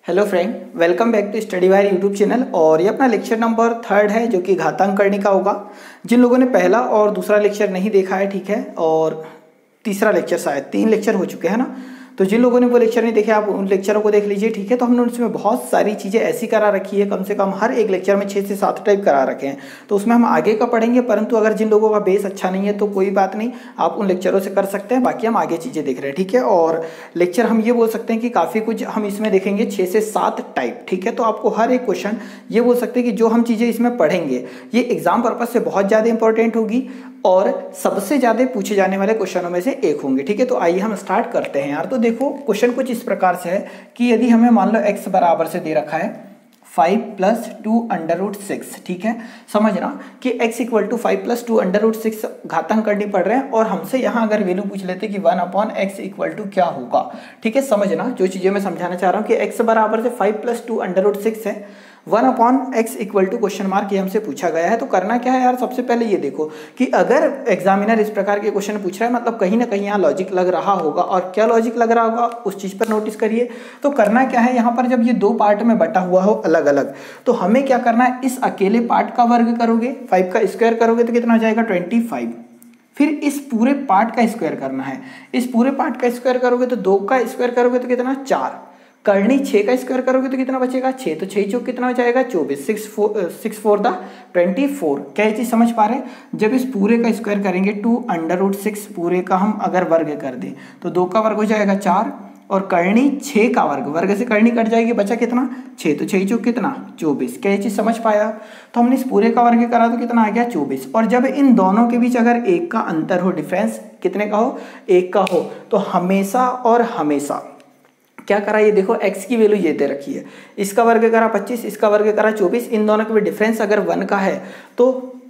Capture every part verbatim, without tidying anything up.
Hello friend, welcome back to study wire YouTube channel. और ये अपना लेक्चर नंबर थर्ड है जो कि घातांक करने का होगा। जिन लोगों ने पहला और दूसरा लेक्चर नहीं देखा है, ठीक है, और तीसरा लेक्चर, शायद तीन लेक्चर हो चुके हैं ना, तो जिन लोगों ने वो लेक्चर नहीं देखे आप उन लेक्चरों को देख लीजिए, ठीक है। तो हमने उसमें बहुत सारी चीज़ें ऐसी करा रखी है, कम से कम हर एक लेक्चर में छः से सात टाइप करा रखे हैं, तो उसमें हम आगे का पढ़ेंगे। परंतु अगर जिन लोगों का बेस अच्छा नहीं है तो कोई बात नहीं, आप उन लेक्चरों से कर सकते हैं। बाकी हम आगे चीज़ें देख रहे हैं, ठीक है। और लेक्चर हम ये बोल सकते हैं कि काफ़ी कुछ हम इसमें देखेंगे, छः से सात टाइप, ठीक है। तो आपको हर एक क्वेश्चन ये बोल सकते हैं कि जो हम चीज़ें इसमें पढ़ेंगे ये एग्जाम पर्पज से बहुत ज़्यादा इंपॉर्टेंट होगी और सबसे ज़्यादा पूछे जाने वाले क्वेश्चनों में से एक होंगे, ठीक है। तो आइए हम स्टार्ट करते हैं यार। तो देखो क्वेश्चन कुछ इस प्रकार से है कि यदि हमें मान लो x बराबर से दे रखा है five plus two under root six, ठीक है। समझना कि x equal to five plus two under root six घातांक करनी पड़ रहे हैं और हमसे यहाँ अगर वैल्यू पूछ लेते कि one upon x equal to क्या होगा, ठीक है। समझना जो चीज़ें मैं समझाना चाह रहा हूँ कि x बराबर से five plus two under root six है, one upon x equal to question mark ये हमसे पूछा गया है। तो करना क्या है यार, सबसे पहले ये देखो कि अगर एग्जामिनर इस प्रकार के क्वेश्चन पूछ रहा है मतलब कहीं ना कहीं यहाँ लॉजिक लग रहा होगा, और क्या लॉजिक लग रहा होगा उस चीज़ पर नोटिस करिए। तो करना क्या है, यहाँ पर जब ये दो पार्ट में बटा हुआ हो अलग अलग, तो हमें क्या करना है, इस अकेले पार्ट का वर्ग करोगे, फाइव का स्क्वायर करोगे तो कितना हो जाएगा ट्वेंटी फाइव। फिर इस पूरे पार्ट का स्क्वायर करना है, इस पूरे पार्ट का स्क्वायर करोगे तो दो का स्क्वायर करोगे तो कितना चार, करनी छः का स्क्वायर करोगे तो कितना बचेगा छः, तो छः चौक कितना हो जाएगा चौबीस, six four six four the twenty four. क्या ये चीज़ समझ पा रहे हैं। जब इस पूरे का स्क्वायर करेंगे टू अंडर रूट सिक्स पूरे का हम अगर वर्ग कर दें तो दो का वर्ग हो जाएगा चार और करनी छः का वर्ग, वर्ग से करनी कट जाएगी, बचा कितना छः, तो छः चौक कितना चौबीस। क्या ये चीज़ समझ पाया। तो हमने इस पूरे का वर्ग करा तो कितना आ गया चौबीस। और जब इन दोनों के बीच अगर एक का अंतर हो, डिफरेंस कितने का हो, एक का हो, तो हमेशा और हमेशा क्या करा, ये देखो x की वैल्यू ये दे रखी है, इसका वर्ग करा पच्चीस, इसका वर्ग करा चौबीस, इन दोनों के भी डिफरेंस अगर वन का है तो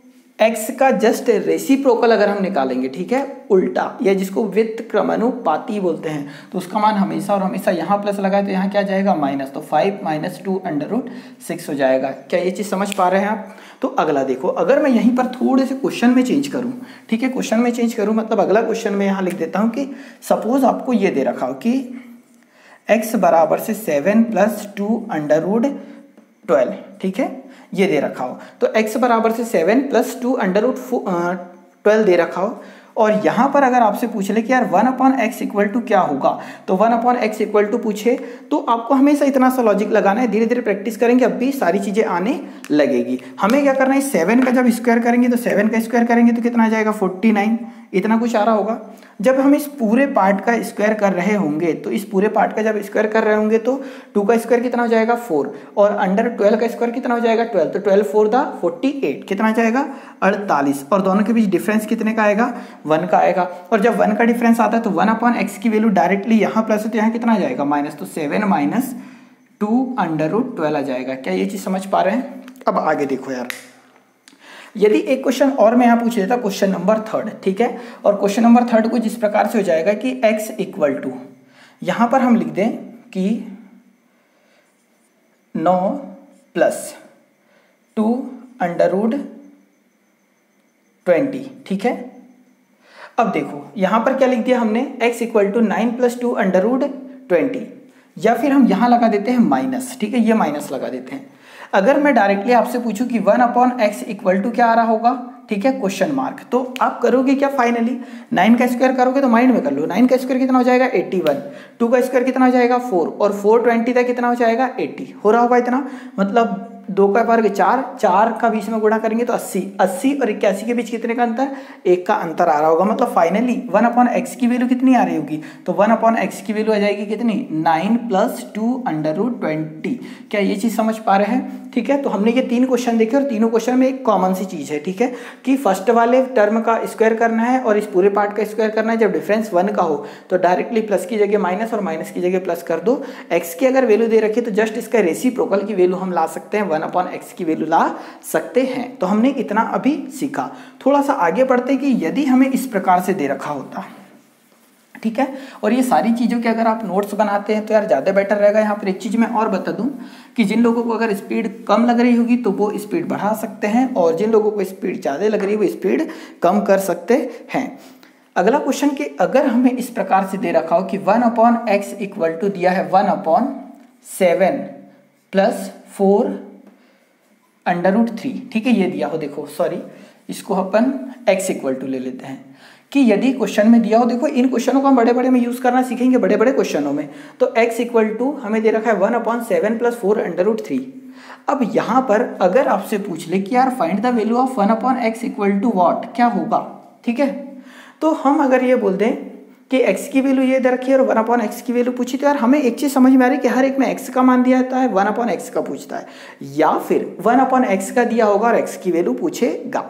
x का जस्ट रेसिप्रोकल अगर हम निकालेंगे, ठीक है, उल्टा, या जिसको व्युत्क्रमानुपाती बोलते हैं, तो उसका मान हमेशा और हमेशा यहाँ प्लस लगाए तो यहाँ क्या जाएगा माइनस, तो five minus two under root six हो जाएगा। क्या ये चीज़ समझ पा रहे हैं आप। तो अगला देखो, अगर मैं यहीं पर थोड़े से क्वेश्चन में चेंज करूँ, ठीक है, क्वेश्चन में चेंज करूँ मतलब अगला क्वेश्चन में यहाँ लिख देता हूँ कि सपोज आपको ये दे रखा हो कि x बराबर से seven plus two under root twelve, ठीक है, ये दे रखा हो। तो x बराबर से seven plus two under root twelve दे रखा हो और यहाँ पर अगर आपसे पूछ ले कि यार one upon x equal to क्या होगा, तो one upon x equal to पूछे तो आपको हमेशा इतना सा लॉजिक लगाना है। धीरे धीरे प्रैक्टिस करेंगे अब भी सारी चीज़ें आने लगेगी। हमें क्या करना है, सेवन का जब स्क्वायर करेंगे तो सेवन का स्क्वायर करेंगे तो कितना आ जाएगा फोर्टी नाइन, इतना कुछ आ रहा होगा। जब हम इस पूरे पार्ट का स्क्वायर कर रहे होंगे तो इस पूरे पार्ट का जब स्क्वायर कर रहे होंगे तो टू का स्क्वायर कितना हो जाएगा फोर और अंडर ट्वेल्व का स्क्वायर कितना हो जाएगा ट्वेल्व, तो twelve four the forty eight, कितना आ जाएगा अड़तालीस। और दोनों के बीच डिफरेंस कितने का आएगा, वन का आएगा। और जब वन का डिफरेंस आता है तो वन अपॉन एक्स की वैल्यू डायरेक्टली यहाँ प्लस है तो यहाँ कितना आ जाएगा माइनस, तो seven minus two under root twelve आ जाएगा। क्या ये चीज़ समझ पा रहे हैं। अब आगे देखो यार, यदि एक क्वेश्चन और मैं यहाँ पूछ लेता, क्वेश्चन नंबर थर्ड, ठीक है, और क्वेश्चन नंबर थर्ड कुछ इस प्रकार से हो जाएगा कि x इक्वल टू, यहाँ पर हम लिख दें कि नौ plus two under root twenty, ठीक है। अब देखो यहाँ पर क्या लिख दिया हमने, x equal to nine plus two under root twenty, या फिर हम यहाँ लगा देते हैं माइनस, ठीक है, ये माइनस लगा देते हैं। अगर मैं डायरेक्टली आपसे पूछूं कि one upon x equal to क्या आ रहा होगा, ठीक है, क्वेश्चन मार्क, तो आप करोगे क्या, फाइनली नाइन का स्क्वायर करोगे तो माइंड में कर लो, नाइन का स्क्वायर कितना हो जाएगा एट्टी वन, टू का स्क्वायर कितना हो जाएगा फोर और फोर ट्वेंटी का कितना हो जाएगा एट्टी, हो रहा होगा इतना, मतलब दो का वर्ग चार, चार का बीच में गुणा करेंगे तो अस्सी, अस्सी और इक्यासी के बीच कितने का अंतर, एक का अंतर आ रहा होगा। मतलब फाइनली वन अपॉन एक्स की वैल्यू कितनी आ रही होगी, तो वन अपॉन एक्स की वैल्यू आ जाएगी कितनी, nine plus two under root twenty. क्या ये चीज़ समझ पा रहे हैं, ठीक है। तो हमने ये तीन क्वेश्चन देखे और तीनों क्वेश्चन में एक कॉमन सी चीज़ है, ठीक है, कि फर्स्ट वाले टर्म का स्क्वायर करना है और इस पूरे पार्ट का स्क्वायर करना है। जब डिफरेंस वन का हो तो डायरेक्टली प्लस की जगह माइनस और माइनस की जगह प्लस कर दो। एक्स की अगर वैल्यू दे रखी है तो जस्ट इसका रेसिप्रोकल की वैल्यू हम ला सकते हैं, वन अपॉन एक्स की वैल्यू ला सकते हैं। तो हमने इतना अभी सीखा। थोड़ा सा आगे बढ़ते कि यदि हमें इस प्रकार से दे रखा होता, ठीक है, और ये सारी चीज़ों के अगर आप नोट्स बनाते हैं तो यार ज़्यादा बेटर रहेगा। यहाँ पर एक चीज़ मैं और बता दूं कि जिन लोगों को अगर स्पीड कम लग रही होगी तो वो स्पीड बढ़ा सकते हैं और जिन लोगों को स्पीड ज़्यादा लग रही है वो स्पीड कम कर सकते हैं। अगला क्वेश्चन कि अगर हमें इस प्रकार से दे रखा हो कि one upon x equal to दिया है one upon seven plus four under root three, ठीक है, ये दिया हो, देखो सॉरी इसको अपन x इक्वल टू ले लेते हैं कि यदि क्वेश्चन में दिया हो, देखो इन क्वेश्चनों को हम बड़े बड़े में यूज करना सीखेंगे, बड़े बड़े क्वेश्चनों में। तो x इक्वल टू हमें दे रखा है one upon seven plus four under root three. अब यहाँ पर अगर आपसे पूछ ले कि यार find the value of one upon x equal to what, क्या होगा, ठीक है, तो हम अगर ये बोल दें कि x की वैल्यू ये दे रखी है और वन अपॉन एक्स की वैल्यू पूछी, तो यार हमें एक चीज समझ में आ रही है कि हर एक में x का मान दिया जाता है, वन अपॉन एक्स का पूछता है, या फिर वन अपॉन एक्स का दिया होगा और x की वैल्यू पूछेगा।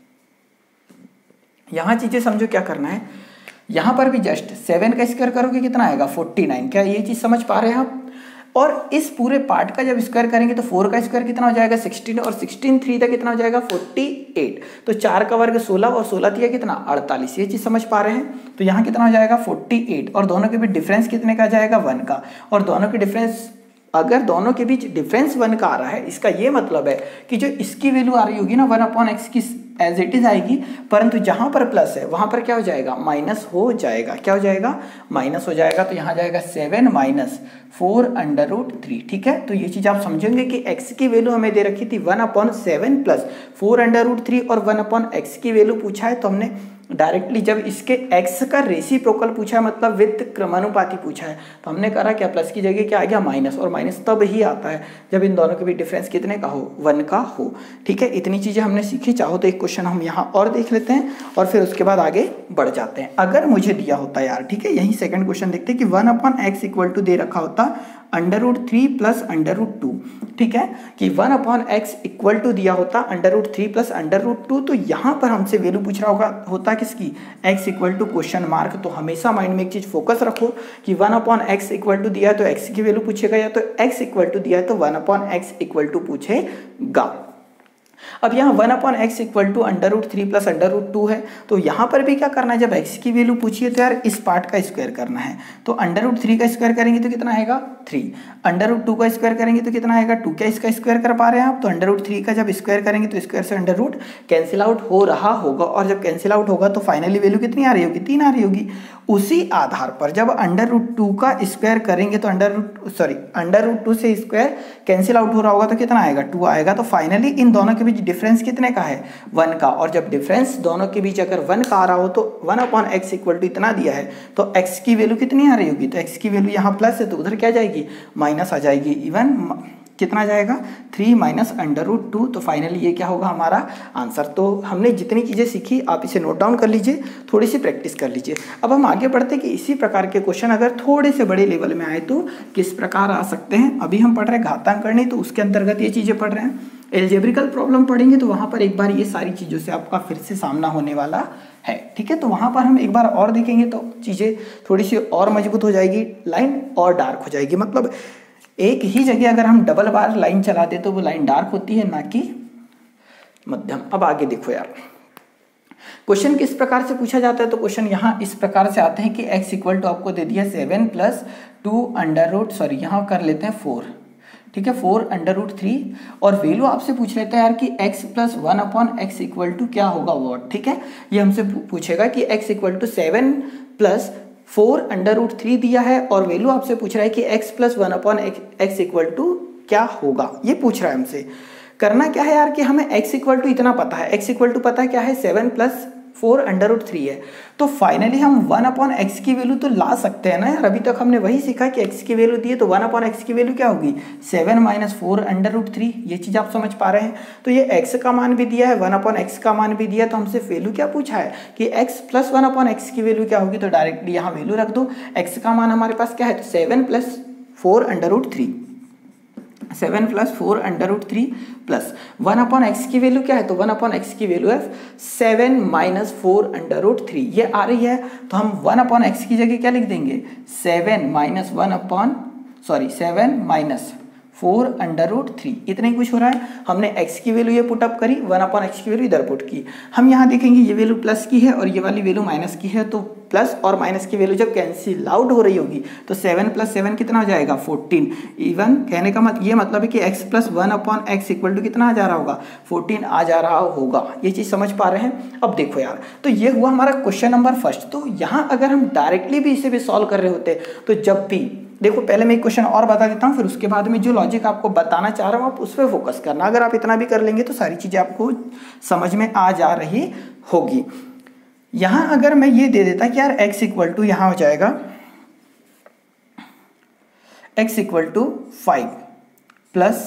यहां चीजें समझो क्या करना है, यहां पर भी जस्ट सेवन का स्क्वायर करोगे कितना आएगा फोर्टी नाइन, क्या ये चीज समझ पा रहे हैं आप। और इस पूरे पार्ट का जब स्क्वायर करेंगे तो फोर का स्क्वायर कितना हो जाएगा सिक्सटीन, और सिक्सटीन थ्री तक कितना हो जाएगा फोर्टी एट, तो चार का वर्ग सोलह और सोलह दिया कितना अड़तालीस, ये चीज समझ पा रहे हैं। तो यहाँ कितना हो जाएगा फोर्टी एट, और दोनों के बीच डिफरेंस कितने का जाएगा वन का, और दोनों के डिफरेंस, अगर दोनों के बीच डिफरेंस वन का आ रहा है, इसका ये मतलब है कि जो इसकी वैल्यू आ रही होगी ना वन अपॉन एक्स की एज इट इज आएगी, परंतु जहां पर प्लस है वहां पर क्या हो जाएगा माइनस हो जाएगा, क्या हो जाएगा माइनस हो जाएगा। तो यहाँ जाएगा seven minus four under root three, ठीक है। तो ये चीज आप समझेंगे कि x की वैल्यू हमें दे रखी थी one upon seven plus four under root three, और वन अपॉन एक्स की वैल्यू पूछा है, तो हमने डायरेक्टली जब इसके x का रेसिप्रोकल पूछा है, मतलब वित्त क्रमानुपाती पूछा है, तो हमने करा क्या प्लस की जगह क्या आ गया माइनस, और माइनस तब ही आता है जब इन दोनों के बीच डिफरेंस कितने का हो, वन का हो, ठीक है। इतनी चीजें हमने सीखी। चाहो तो एक क्वेश्चन हम यहाँ और देख लेते हैं और फिर उसके बाद आगे बढ़ जाते हैं। अगर मुझे दिया होता यार, ठीक है, यही सेकंड क्वेश्चन देखते हैं कि one upon x equal to दे रखा होता under root three plus under root two, ठीक है, कि one upon x equal to दिया होता under root three plus under root two, तो यहाँ पर हमसे वैल्यू पूछ रहा होगा होता किसकी, x equal to question mark. तो हमेशा माइंड में एक चीज फोकस रखो कि one upon x equal to दिया है तो x की वैल्यू पूछेगा, या तो x इक्वल टू दिया है तो one upon x equal to पूछेगा। अब यहाँ one upon x equal to under root three plus under root two है, तो यहाँ पर भी क्या करना है, जब x की वैल्यू पूछी है तो यार इस पार्ट का स्क्वायर करना है। तो अंडर रूट थ्री का स्क्वायर करेंगे तो कितना आएगा थ्री, अंडर रूट टू का स्क्वायर करेंगे तो कितना आएगा टू। क्या इसका स्क्वायर कर पा रहे हैं आप, तो अंडर रूट थ्री का जब स्क्वायर करेंगे तो स्क्वायर से अंडर रूट कैंसिल आउट हो रहा होगा, और जब कैंसिल आउट होगा तो फाइनली वैल्यू कितनी आ रही होगी, तीन आ रही होगी। उसी आधार पर जब अंडर रूट टू का स्क्वायर करेंगे तो under root sorry under root two से स्क्वायर कैंसिल आउट हो रहा होगा तो कितना आएगा टू आएगा। तो फाइनली इन दोनों के बीच डिफरेंस कितने का है, वन का, और जब डिफरेंस दोनों के बीच अगर वन का आ रहा हो तो one upon x equal to इतना दिया है, तो x की वैल्यू कितनी आ रही होगी, तो x की वैल्यू यहाँ प्लस है तो उधर क्या जाएगी माइनस आ जाएगी। इवन कितना जाएगा three minus under root two, तो फाइनली ये क्या होगा हमारा आंसर। तो हमने जितनी चीज़ें सीखी आप इसे नोट डाउन कर लीजिए, थोड़ी सी प्रैक्टिस कर लीजिए। अब हम आगे बढ़ते हैं कि इसी प्रकार के क्वेश्चन अगर थोड़े से बड़े लेवल में आए तो किस प्रकार आ सकते हैं। अभी हम पढ़ रहे हैं घातांकरणी, तो उसके अंतर्गत ये चीज़ें पढ़ रहे हैं। एल्जेब्रिकल प्रॉब्लम पढ़ेंगे तो वहाँ पर एक बार ये सारी चीज़ों से आपका फिर से सामना होने वाला है, ठीक है। तो वहाँ पर हम एक बार और देखेंगे तो चीज़ें थोड़ी सी और मजबूत हो जाएगी, लाइन और डार्क हो जाएगी। मतलब एक ही जगह अगर हम डबल बार लाइन चलाते तो वो लाइन डार्क होती है, ना कि मध्यम। अब आगे देखो यार, क्वेश्चन किस प्रकार से पूछा जाता है, तो क्वेश्चन यहाँ इस प्रकार से आते हैं कि x इक्वल टू आपको दे दिया seven plus two under root sorry यहाँ कर लेते हैं फोर, ठीक है, फोर अंडर रूट थ्री, और वैल्यू आपसे पूछ लेता है यार कि x plus one upon x equal to क्या होगा वॉट, ठीक है। ये हमसे पूछेगा कि x equal to seven plus four under root three दिया है, और वैल्यू आपसे पूछ रहा है कि x plus one upon x equal to क्या होगा, ये पूछ रहा है हमसे। करना क्या है यार कि हमें x इक्वल टू इतना पता है, x इक्वल टू पता है क्या है seven plus four under root three है, तो फाइनली हम वन अपॉन एक्स की वैल्यू तो ला सकते हैं ना यार। अभी तक हमने वही सीखा कि x की वैल्यू दी है तो वन अपॉन एक्स की वैल्यू क्या होगी seven minus four under root three, ये चीज़ आप समझ पा रहे हैं। तो ये x का मान भी दिया है, वन अपॉन एक्स का मान भी दिया है, तो हमसे वैल्यू क्या पूछा है कि x plus one upon x की वैल्यू क्या होगी, तो डायरेक्टली यहाँ वैल्यू रख दो। x का मान हमारे पास क्या है, तो seven plus four under root three, seven plus four under root three plus one upon x की वैल्यू क्या है, तो वन अपॉन एक्स की वैल्यू है seven minus four under root three, ये आ रही है। तो हम वन अपॉन एक्स की जगह क्या लिख देंगे, seven minus one upon sorry seven minus four under root three, इतना ही कुछ हो रहा है। हमने x की वैल्यू ये पुट अप करी, वन अपॉन एक्स की वैल्यू इधर पुट की। हम यहाँ देखेंगे ये वैल्यू प्लस की है और ये वाली वैल्यू माइनस की है, तो प्लस और माइनस की वैल्यू जब कैंसिल आउट हो रही होगी तो सेवन प्लस सेवन कितना हो जाएगा फोर्टीन। इवन कहने का मत ये मतलब है कि x plus one upon x equal to कितना आ जा रहा होगा, फोर्टीन आ जा रहा होगा। ये चीज़ समझ पा रहे हैं। अब देखो यार, तो ये हुआ हमारा क्वेश्चन नंबर फर्स्ट। तो यहाँ अगर हम डायरेक्टली भी इसे भी सॉल्व कर रहे होते तो जब भी देखो पहले मैं एक क्वेश्चन और बता देता हूँ, फिर उसके बाद में जो लॉजिक आपको बताना चाह रहा हूँ आप उस पर फोकस करना। अगर आप इतना भी कर लेंगे तो सारी चीज़ें आपको समझ में आ जा रही होगी। यहाँ अगर मैं ये दे देता कि यार x इक्वल टू यहाँ हो जाएगा x equal to five plus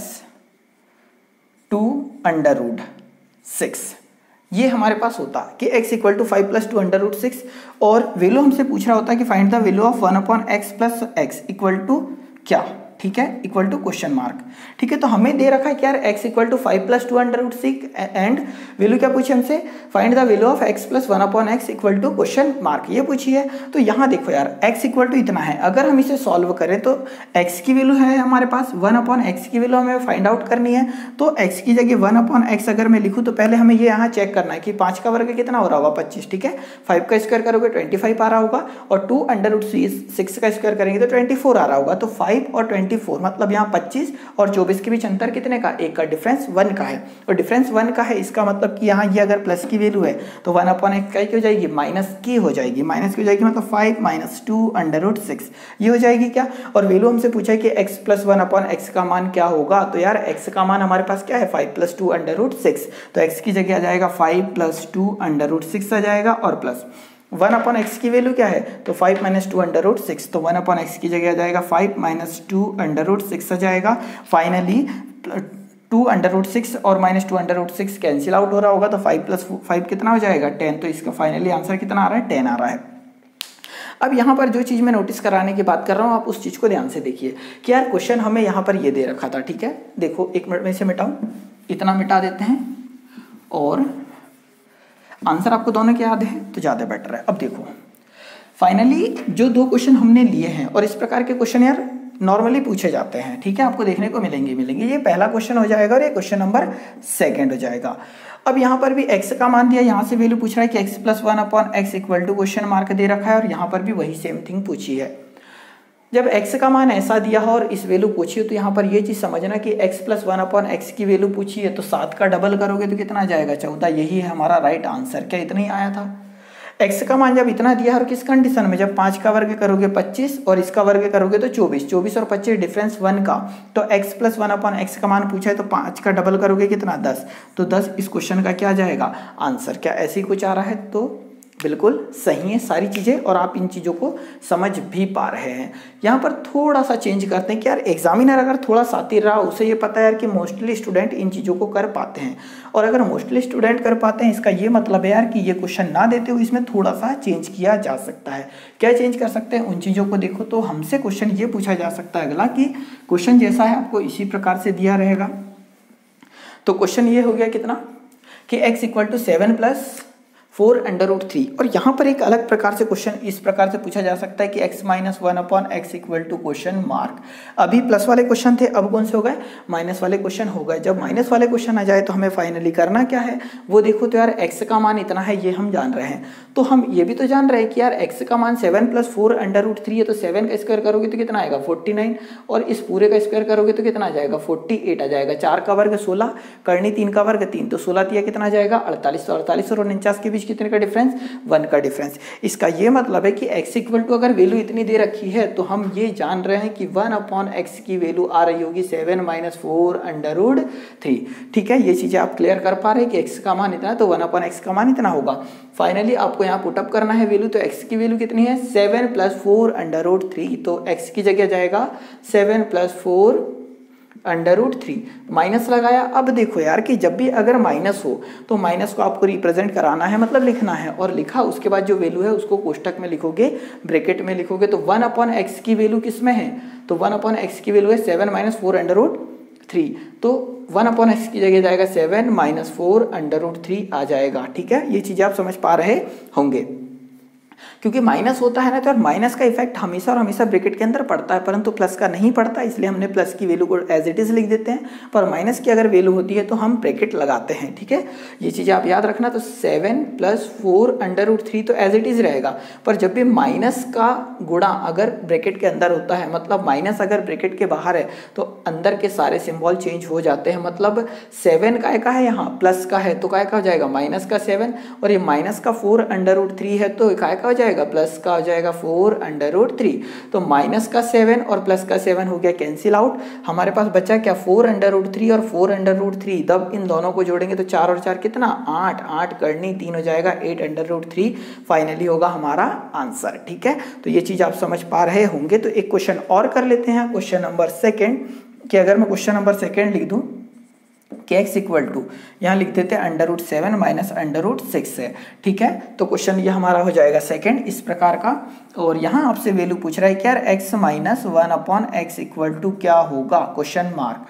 two under root six, ये हमारे पास होता कि x equal to five plus two under root six, और वैल्यू हमसे पूछ रहा होता है कि find the value of one upon x plus x equal to क्या, ठीक है, इक्वल टू क्वेश्चन मार्क। ठीक है, तो हमें दे रखा है कि यार x equal to five plus two under root six and value क्या पूछी हमसे, find the value of x plus one upon x equal to question mark, ये पूछी है। तो यहाँ देखो यार x इक्वल टू इतना है, अगर हम इसे सॉल्व करें तो x की वैल्यू है हमारे पास, वन अपॉन एक्स की वैल्यू हमें फाइंड आउट करनी है। तो x की जगह वन अपॉन एक्स अगर मैं लिखूँ तो पहले हमें ये यहाँ चेक करना है कि पाँच का वर्ग कितना हो रहा होगा पच्चीस, ठीक है, फाइव का स्क्वायर करोगे ट्वेंटी फाइव आ रहा होगा, और टू अंडर रूट सिक्स का स्क्वायर करेंगे तो ट्वेंटी फोर आ रहा होगा। तो फाइव और ट्वेंटी फोर मतलब यहाँ पच्चीस और चौबीस के बीच अंतर कितने का, एक का, डिफरेंस वन का है, और डिफरेंस वन का है इसका मतलब कि यहाँ ये अगर प्लस की वैल्यू है तो वन अपॉन एक्स का हो जाएगी माइनस की हो जाएगी, माइनस की हो जाएगी मतलब five minus two under root six, ये हो जाएगी क्या। और वैल्यू हमसे पूछा है कि x plus one upon x का मान क्या होगा, तो यार x का मान हमारे पास क्या है five plus two under root six, तो x की जगह आ जाएगा five plus two under root six आ जाएगा, और प्लस वन अपॉन एक्स की वैल्यू क्या है, तो five minus two under root six, तो वन अपॉन एक्स की जगह आ जाएगा five minus two under root six आ जाएगा। Finally two under root six और minus two under root six cancel out हो रहा होगा, तो फाइव प्लस फाइव कितना हो जाएगा टेन, तो इसका फाइनली आंसर कितना आ रहा है, टेन आ रहा है। अब यहाँ पर जो चीज़ मैं नोटिस कराने की बात कर रहा हूँ आप उस चीज़ को ध्यान से देखिए कि यार क्वेश्चन हमें यहाँ पर ये दे रखा था, ठीक है, देखो एक मिनट में इसे मिटाऊँ, इतना मिटा देते हैं और आंसर आपको दोनों के याद है तो ज़्यादा बेटर है। अब देखो फाइनली जो दो क्वेश्चन हमने लिए हैं, और इस प्रकार के क्वेश्चन यार नॉर्मली पूछे जाते हैं, ठीक है, आपको देखने को मिलेंगे मिलेंगे ये पहला क्वेश्चन हो जाएगा और ये क्वेश्चन नंबर सेकंड हो जाएगा। अब यहाँ पर भी x का मान दिया, यहाँ से वैल्यू पूछ रहा है कि x plus one upon x equal to question mark दे रखा है, और यहाँ पर भी वही सेम थिंग पूछी है। जब x का मान ऐसा दिया हो और इस वैल्यू पूछी हो तो यहाँ पर ये चीज़ समझना कि x plus one upon x की वैल्यू पूछी है तो सात का डबल करोगे तो कितना आ जाएगा, चौदह, यही है हमारा राइट आंसर। क्या इतना ही आया था, x का मान जब इतना दिया और किस कंडीशन में, जब पाँच का वर्ग करोगे पच्चीस और इसका वर्ग करोगे तो चौबीस, चौबीस और पच्चीस डिफरेंस वन का, तो x plus one upon x का मान पूछा है तो पाँच का डबल करोगे कितना, दस, तो दस इस क्वेश्चन का क्या आ जाएगा आंसर। क्या ऐसे ही कुछ आ रहा है, तो बिल्कुल सही है सारी चीज़ें और आप इन चीज़ों को समझ भी पा रहे हैं। यहाँ पर थोड़ा सा चेंज करते हैं कि यार एग्जामिनर अगर थोड़ा साथी रहा उसे ये पता है यार कि मोस्टली स्टूडेंट इन चीज़ों को कर पाते हैं, और अगर मोस्टली स्टूडेंट कर पाते हैं इसका ये मतलब है यार कि ये क्वेश्चन ना देते हुए इसमें थोड़ा सा चेंज किया जा सकता है। क्या चेंज कर सकते हैं उन चीज़ों को देखो, तो हमसे क्वेश्चन ये पूछा जा सकता है अगला कि क्वेश्चन जैसा है आपको इसी प्रकार से दिया रहेगा। तो क्वेश्चन ये हो गया कितना कि x equal to seven plus four under root three, और यहाँ पर एक अलग प्रकार से क्वेश्चन इस प्रकार से पूछा जा सकता है कि x minus one upon x equal to question mark. अभी प्लस वाले क्वेश्चन थे, अब कौन से हो गए, माइनस वाले क्वेश्चन हो गए। जब माइनस वाले क्वेश्चन आ जाए तो हमें फाइनली करना क्या है वो देखो, तो यार x का मान इतना है ये हम जान रहे हैं, तो हम ये भी तो जान रहे हैं कि यार x का मान seven plus four under root three है, तो सेवन का स्क्वायर करोगे तो कितना आएगा फोर्टी नाइन, और इस पूरे का स्क्वायर करोगे तो कितना आ जाएगा फोर्टी एट आ जाएगा। चार का वर्ग सोलह, करनी तीन का वर्ग तीन, तो सोलह तिया कितना आ जाएगा अड़तालीस, तो अड़तालीस और उनचास के बीच कितने का डिफरेंस, वन का डिफरेंस। इसका ये मतलब है कि x इक्वल टू अगर वैल्यू इतनी दे रखी है तो हम ये जान रहे हैं कि वन अपॉन एक्स की वैल्यू आ रही होगी seven minus four under root three. ठीक है, ये चीजें आप क्लियर कर पा रहे हैं कि x का मान इतना है तो वन अपॉन एक्स का मान इतना होगा। फाइनली आपको यहाँ पुटअप करना है वैल्यू, तो x की वैल्यू कितनी है seven plus four under root three, तो x की जगह जाएगा seven plus four under root three, minus लगाया। अब देखो यार कि जब भी अगर माइनस हो तो माइनस को आपको रिप्रेजेंट कराना है, मतलब लिखना है, और लिखा उसके बाद जो वैल्यू है उसको कोष्टक में लिखोगे, ब्रैकेट में लिखोगे। तो वन अपॉन एक्स की वैल्यू किस में है, तो वन अपॉन एक्स की वैल्यू है seven minus four under root three, तो वन अपॉन एक्स की जगह जाएगा seven minus four under root three आ जाएगा। ठीक है, ये चीजें आप समझ पा रहे होंगे। क्योंकि माइनस होता है ना तो माइनस का इफेक्ट हमेशा और हमेशा ब्रैकेट के अंदर पड़ता है, परंतु प्लस का नहीं पड़ता, इसलिए हमने प्लस की वैल्यू को एज इट इज लिख देते हैं। पर माइनस की अगर वैल्यू होती है तो हम ब्रैकेट लगाते हैं। ठीक है, ये चीज़ें आप याद रखना। तो seven plus four under root three तो एज इट इज रहेगा, पर जब भी माइनस का गुणा अगर ब्रैकेट के अंदर होता है, मतलब माइनस अगर ब्रैकेट के बाहर है तो अंदर के सारे सिंबल चेंज हो जाते हैं। मतलब सेवन का का है यहाँ प्लस का है तो काय का हो जाएगा माइनस का सेवन, और ये माइनस का फोर अंडर रूट थ्री है तो काय का हो जाएगा, प्लस का हो जाएगा फोर अंडर रूट थ्री। तो माइनस का सेवन और प्लस का सेवन हो गया कैंसिल आउट, हमारे पास बचा क्या फोर अंडर रूट थ्री और फोर अंडर रूट थ्री। तब इन दोनों को जोड़ेंगे तो चार और चार कितना आठ, आठ करनी तीन हो जाएगा eight under root three finally होगा हमारा आंसर। ठीक है, तो ये चीज आप समझ पा रहे होंगे। तो एक क्वेश्चन और कर लेते हैं, क्वेश्चन नंबर सेकेंड, कि अगर मैं क्वेश्चन नंबर सेकेंड लिख दूं कि x इक्वल टू, यहाँ लिख देते हैं under root seven minus under root six है। ठीक है, तो क्वेश्चन ये हमारा हो जाएगा सेकंड इस प्रकार का। और यहाँ आपसे वैल्यू पूछ रहा है कि यार x minus one upon x equal to क्या होगा, क्वेश्चन मार्क,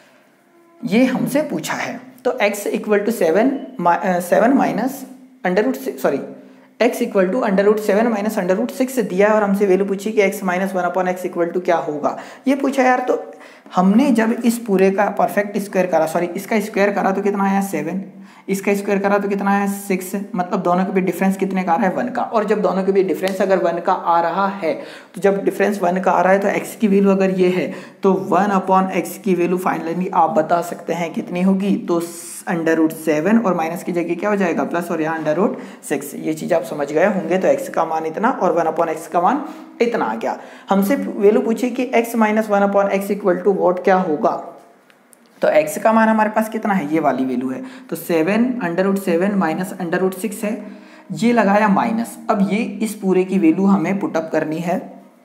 ये हमसे पूछा है। तो x equal to seven seven minus under root sorry x equal to under root seven minus under root six दिया है और हमसे वैल्यू पूछी कि x minus one upon x equal to क्या होगा, ये पूछा यार। तो हमने जब इस पूरे का परफेक्ट स्क्वायर करा, सॉरी इसका स्क्वायर करा तो कितना आया सेवन, इसका स्क्वायर करा तो कितना आया सिक्स, मतलब दोनों के बीच डिफरेंस कितने का आ रहा है वन का। और जब दोनों के बीच डिफरेंस अगर वन का आ रहा है, तो जब डिफरेंस वन का आ रहा है तो x की वैल्यू अगर ये है तो वन अपॉन एक्स की वैल्यू फाइनली आप बता सकते हैं कितनी होगी, तो अंडर रूट सेवन और माइनस की जगह क्या हो जाएगा प्लस, और यहाँ अंडर रूट सिक्स। ये चीज आप समझ गए होंगे। तो x का मान इतना और वन अपॉन एक्स का मान इतना आ गया। हमसे वैल्यू पूछी कि x minus one upon x equal to what क्या होगा, तो x का मान हमारे पास कितना है, ये वाली वैल्यू है। तो seven under root seven minus under root six है, ये लगाया माइनस। अब ये इस पूरे की वैल्यू हमें पुटअप करनी है,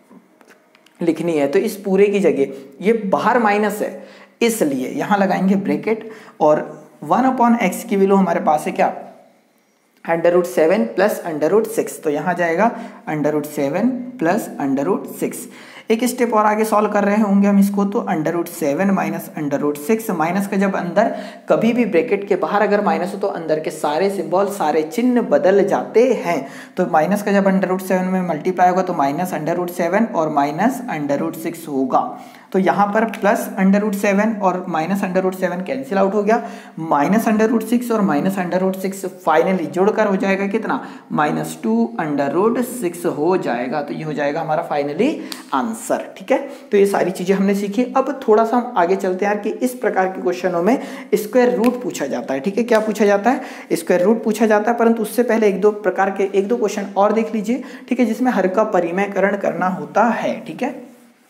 लिखनी है। तो इस पूरे की जगह ये बाहर माइनस है, इसलिए यहाँ लगाएंगे ब्रैकेट और वन अपॉन एक्स की वैल्यू हमारे पास है क्या, under root seven plus under root six. तो यहाँ जाएगा under root seven plus under root six. एक स्टेप और आगे सॉल्व कर रहे होंगे हम इसको, तो under root seven minus under root six. Minus का जब अंदर कभी भी ब्रैकेट के बाहर अगर माइनस हो तो अंदर के सारे सिंबल सारे चिन्ह बदल जाते हैं। तो माइनस का जब अंडर रूट सेवन में मल्टीप्लाई होगा तो माइनस अंडर रूट सेवन और माइनस अंडर रूट सिक्स होगा। तो यहाँ पर प्लस अंडर रूट सेवन और minus under root seven cancel out हो गया, माइनस अंडर रूट सिक्स और minus under root six finally जोड़कर हो जाएगा कितना, minus two under root six हो जाएगा। तो ये हो जाएगा हमारा फाइनली आंसर। ठीक है, तो ये सारी चीजें हमने सीखी। अब थोड़ा सा हम आगे चलते हैं यार कि इस प्रकार के क्वेश्चनों में स्क्वायर रूट पूछा जाता है। ठीक है, क्या पूछा जाता है, स्क्वायर रूट पूछा जाता है। परंतु उससे पहले एक दो प्रकार के एक दो क्वेश्चन और देख लीजिए। ठीक है, जिसमें हर का परिमयकरण करना होता है। ठीक है,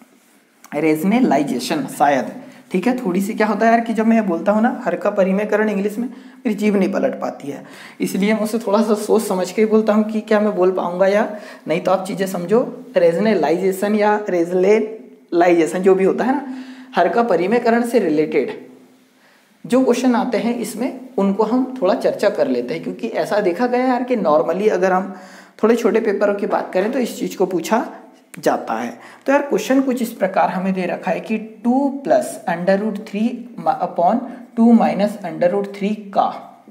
रेजनलाइजेशन शायद। ठीक है, थोड़ी सी क्या होता है यार कि जब मैं बोलता हूँ ना हर का परिमयकरण इंग्लिश में, मेरी जीभ नहीं पलट पाती है, इसलिए मैं उससे थोड़ा सा सोच समझ के बोलता हूँ कि क्या मैं बोल पाऊंगा या नहीं। तो आप चीज़ें समझो, रेजनलाइजेशन या रेजनलाइजेशन जो भी होता है ना, हर का परिमयकरण से रिलेटेड जो क्वेश्चन आते हैं इसमें, उनको हम थोड़ा चर्चा कर लेते हैं। क्योंकि ऐसा देखा गया यार कि नॉर्मली अगर हम थोड़े छोटे पेपरों की बात करें तो इस चीज़ को पूछा जाता है। तो यार क्वेश्चन कुछ इस प्रकार हमें दे रखा है कि two plus under root three upon two minus under root three का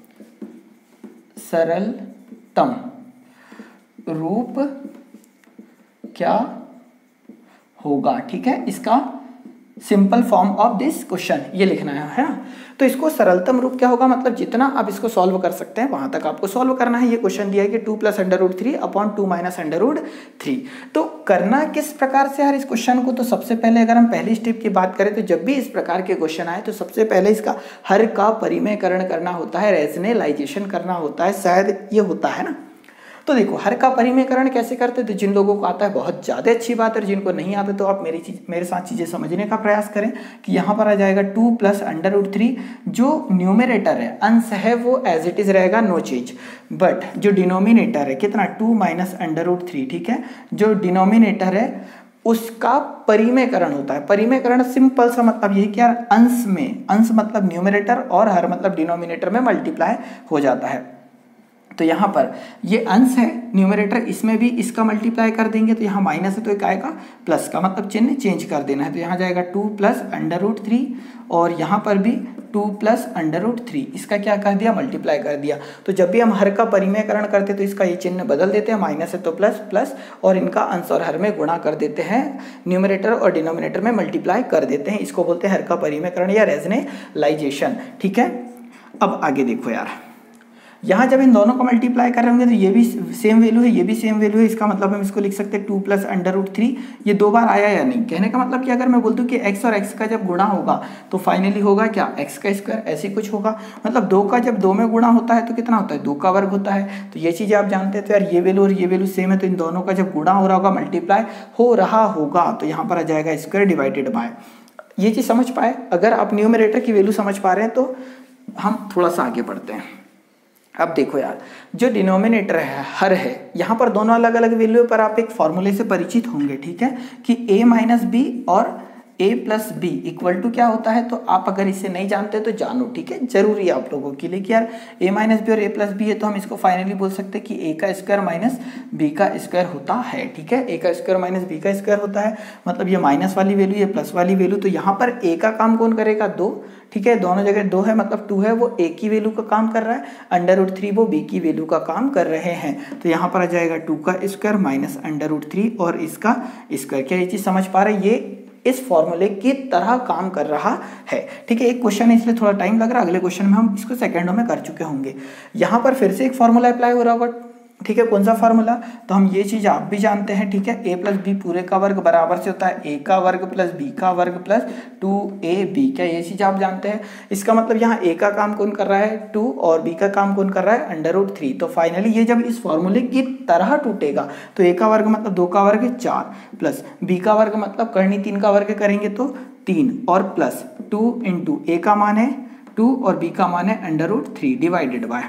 सरलतम रूप क्या होगा। ठीक है, इसका simple form of this question ये लिखना है, है ना। तो इसको सरलतम रूप क्या होगा, मतलब जितना आप इसको सॉल्व कर सकते हैं वहां तक आपको सॉल्व करना है। ये क्वेश्चन दिया है कि two plus under root three upon two minus under root three. तो करना किस प्रकार से यार इस क्वेश्चन को, तो सबसे पहले अगर हम पहली स्टेप की बात करें तो जब भी इस प्रकार के क्वेश्चन आए तो सबसे पहले इसका हर का परिमयकरण करना होता है, रेजनलाइजेशन करना होता है, शायद ये होता है ना। तो देखो हर का परिमयकरण कैसे करते, तो जिन लोगों को आता है बहुत ज़्यादा अच्छी बात है, जिनको नहीं आता तो आप मेरी चीज मेरे साथ चीज़ें समझने का प्रयास करें कि यहाँ पर आ जाएगा two plus under root three. जो न्यूमरेटर है, अंश है, वो एज इट इज़ रहेगा, नो चेंज। बट जो डिनोमिनेटर है कितना, two minus under root three. ठीक है, जो डिनोमिनेटर है उसका परिमयकरण होता है। परिमयकरण सिंपल सा मतलब यही कि यार अंश में, अंश मतलब न्यूमरेटर और हर मतलब डिनोमिनेटर में मल्टीप्लाई हो जाता है। तो यहाँ पर ये अंश है, न्यूमरेटर, इसमें भी इसका मल्टीप्लाई कर देंगे तो यहाँ माइनस है तो एक आएगा प्लस का, मतलब चिन्ह चेंज कर देना है। तो यहाँ जाएगा two plus under root three और यहाँ पर भी two plus under root three, इसका क्या कर दिया, मल्टीप्लाई कर दिया। तो जब भी हम हर का परिमयकरण करते तो इसका ये चिन्ह बदल देते हैं, माइनस है तो प्लस प्लस, और इनका अंश और हर में गुणा कर देते हैं, न्यूमरेटर और डिनोमिनेटर में मल्टीप्लाई कर देते हैं। इसको बोलते हैं हर का परिमयकरण या रेजनलाइजेशन। ठीक है, अब आगे देखो यार, यहाँ जब इन दोनों को मल्टीप्लाई कर रहे होंगे तो ये भी सेम वैल्यू है, ये भी सेम वैल्यू है, इसका मतलब हम इसको लिख सकते हैं two plus under root three. ये दो बार आया या नहीं, कहने का मतलब कि अगर मैं बोलता हूँ कि x और x का जब गुणा होगा तो फाइनली होगा क्या, x का स्क्वायर, ऐसे कुछ होगा। मतलब दो का जब दो में गुणा होता है तो कितना होता है, दो का वर्ग होता है। तो ये चीज़ें आप जानते हैं। तो यार ये वैल्यू और ये वैल्यू सेम है, तो इन दोनों का जब गुणा हो रहा होगा, मल्टीप्लाई हो रहा होगा, तो यहाँ पर आ जाएगा स्क्वायर डिवाइडेड बाय। ये चीज़ समझ पाए। अगर आप न्यूमरेटर की वैल्यू समझ पा रहे हैं तो हम थोड़ा सा आगे बढ़ते हैं। अब देखो यार, जो डिनोमिनेटर है हर है, यहाँ पर दोनों अलग अलग वैल्यू पर आप एक फॉर्मूले से परिचित होंगे, ठीक है, कि a माइनस बी और a plus b equal to क्या होता है। तो आप अगर इसे नहीं जानते तो जानो, ठीक है, जरूरी है आप लोगों के लिए कि यार a माइनस बी और a प्लस बी है तो हम इसको फाइनली बोल सकते हैं कि a का स्क्वायर माइनस b का स्क्वायर होता है, ठीक है, a का स्क्वायर माइनस b का स्क्वायर होता है। मतलब ये माइनस वाली वैल्यू, ये प्लस वाली वैल्यू, तो यहाँ पर a का काम कौन करेगा, दो, ठीक है, दोनों जगह दो है, मतलब टू है, वो a की वैल्यू का काम कर रहा है, अंडर रूट थ्री वो b की वैल्यू का काम कर रहे हैं। तो यहाँ पर आ जाएगा टू का square minus under root three और इसका स्क्वायर। क्या ये चीज़ समझ पा रहे हैं, ये इस फॉर्मूले की तरह काम कर रहा है, ठीक है। एक क्वेश्चन है इसलिए थोड़ा टाइम लग रहा है, अगले क्वेश्चन में हम इसको सेकंडों में कर चुके होंगे। यहाँ पर फिर से एक फॉर्मूला अप्लाई हो रहा होगा, ठीक है, कौन सा फार्मूला, तो हम ये चीज़ आप भी जानते हैं, ठीक है, a प्लस बी पूरे का वर्ग बराबर से होता है a का वर्ग प्लस b का वर्ग प्लस टू ए बी। क्या ये चीज़ आप जानते हैं। इसका मतलब यहाँ a का काम कौन कर रहा है, टू, और b का काम कौन कर रहा है, अंडर रूट थ्री। तो फाइनली ये जब इस फॉर्मूले की तरह टूटेगा तो a का वर्ग मतलब दो का वर्ग चार, प्लस b का वर्ग मतलब करनी तीन का वर्ग करेंगे तो तीन, और प्लस टू इंटू a का मान है टू और b का मान है under root three divided by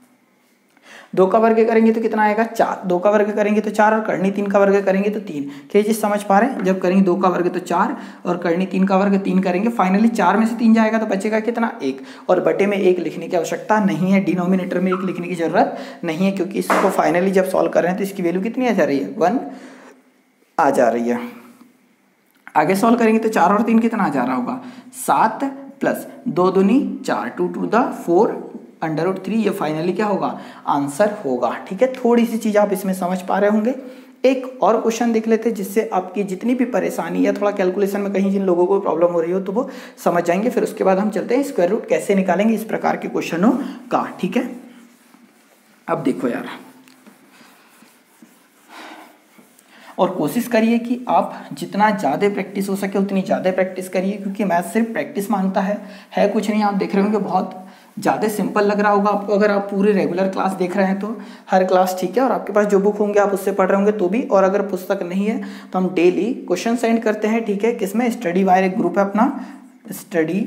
दो का वर्ग करेंगे तो कितना आएगा, चार, दो का वर्ग करेंगे तो चार और करनी तीन का वर्ग करेंगे तो तीन। क्या चीज़ समझ पा रहे हैं, जब करेंगे दो का वर्ग तो चार और करनी तीन का वर्ग तीन करेंगे, फाइनली चार में से तीन जाएगा तो बचेगा कितना, एक, और बटे में एक लिखने की आवश्यकता नहीं है, डिनोमिनेटर में एक लिखने की जरूरत नहीं है, क्योंकि इसको फाइनली जब सॉल्व कर रहे हैं तो इसकी वैल्यू कितनी आ जा रही है, वन आ जा रही है। आगे सॉल्व करेंगे तो चार और तीन कितना आ जा रहा होगा, सात, प्लस दो दूनी चार, two two the four under root three, ये फाइनली क्या होगा, आंसर होगा, ठीक है। थोड़ी सी चीज़ आप इसमें समझ पा रहे होंगे। एक और क्वेश्चन देख लेते हैं जिससे आपकी जितनी भी परेशानी या थोड़ा कैलकुलेशन में कहीं जिन लोगों को प्रॉब्लम हो रही हो तो वो समझ जाएंगे। फिर उसके बाद हम चलते हैं स्क्वायर रूट कैसे निकालेंगे इस प्रकार के क्वेश्चनों का, ठीक है। अब देखो यार, और कोशिश करिए कि आप जितना ज़्यादा प्रैक्टिस हो सके उतनी ज़्यादा प्रैक्टिस करिए, क्योंकि मैथ सिर्फ प्रैक्टिस मांगता है है कुछ नहीं। आप देख रहे होंगे बहुत ज़्यादा सिंपल लग रहा होगा आपको, अगर आप पूरे रेगुलर क्लास देख रहे हैं तो हर क्लास, ठीक है, और आपके पास जो बुक होंगे आप उससे पढ़ रहे होंगे तो भी, और अगर पुस्तक नहीं है तो हम डेली क्वेश्चन सेंड करते हैं, ठीक है, किसमें, स्टडी वायर एक ग्रुप है अपना, स्टडी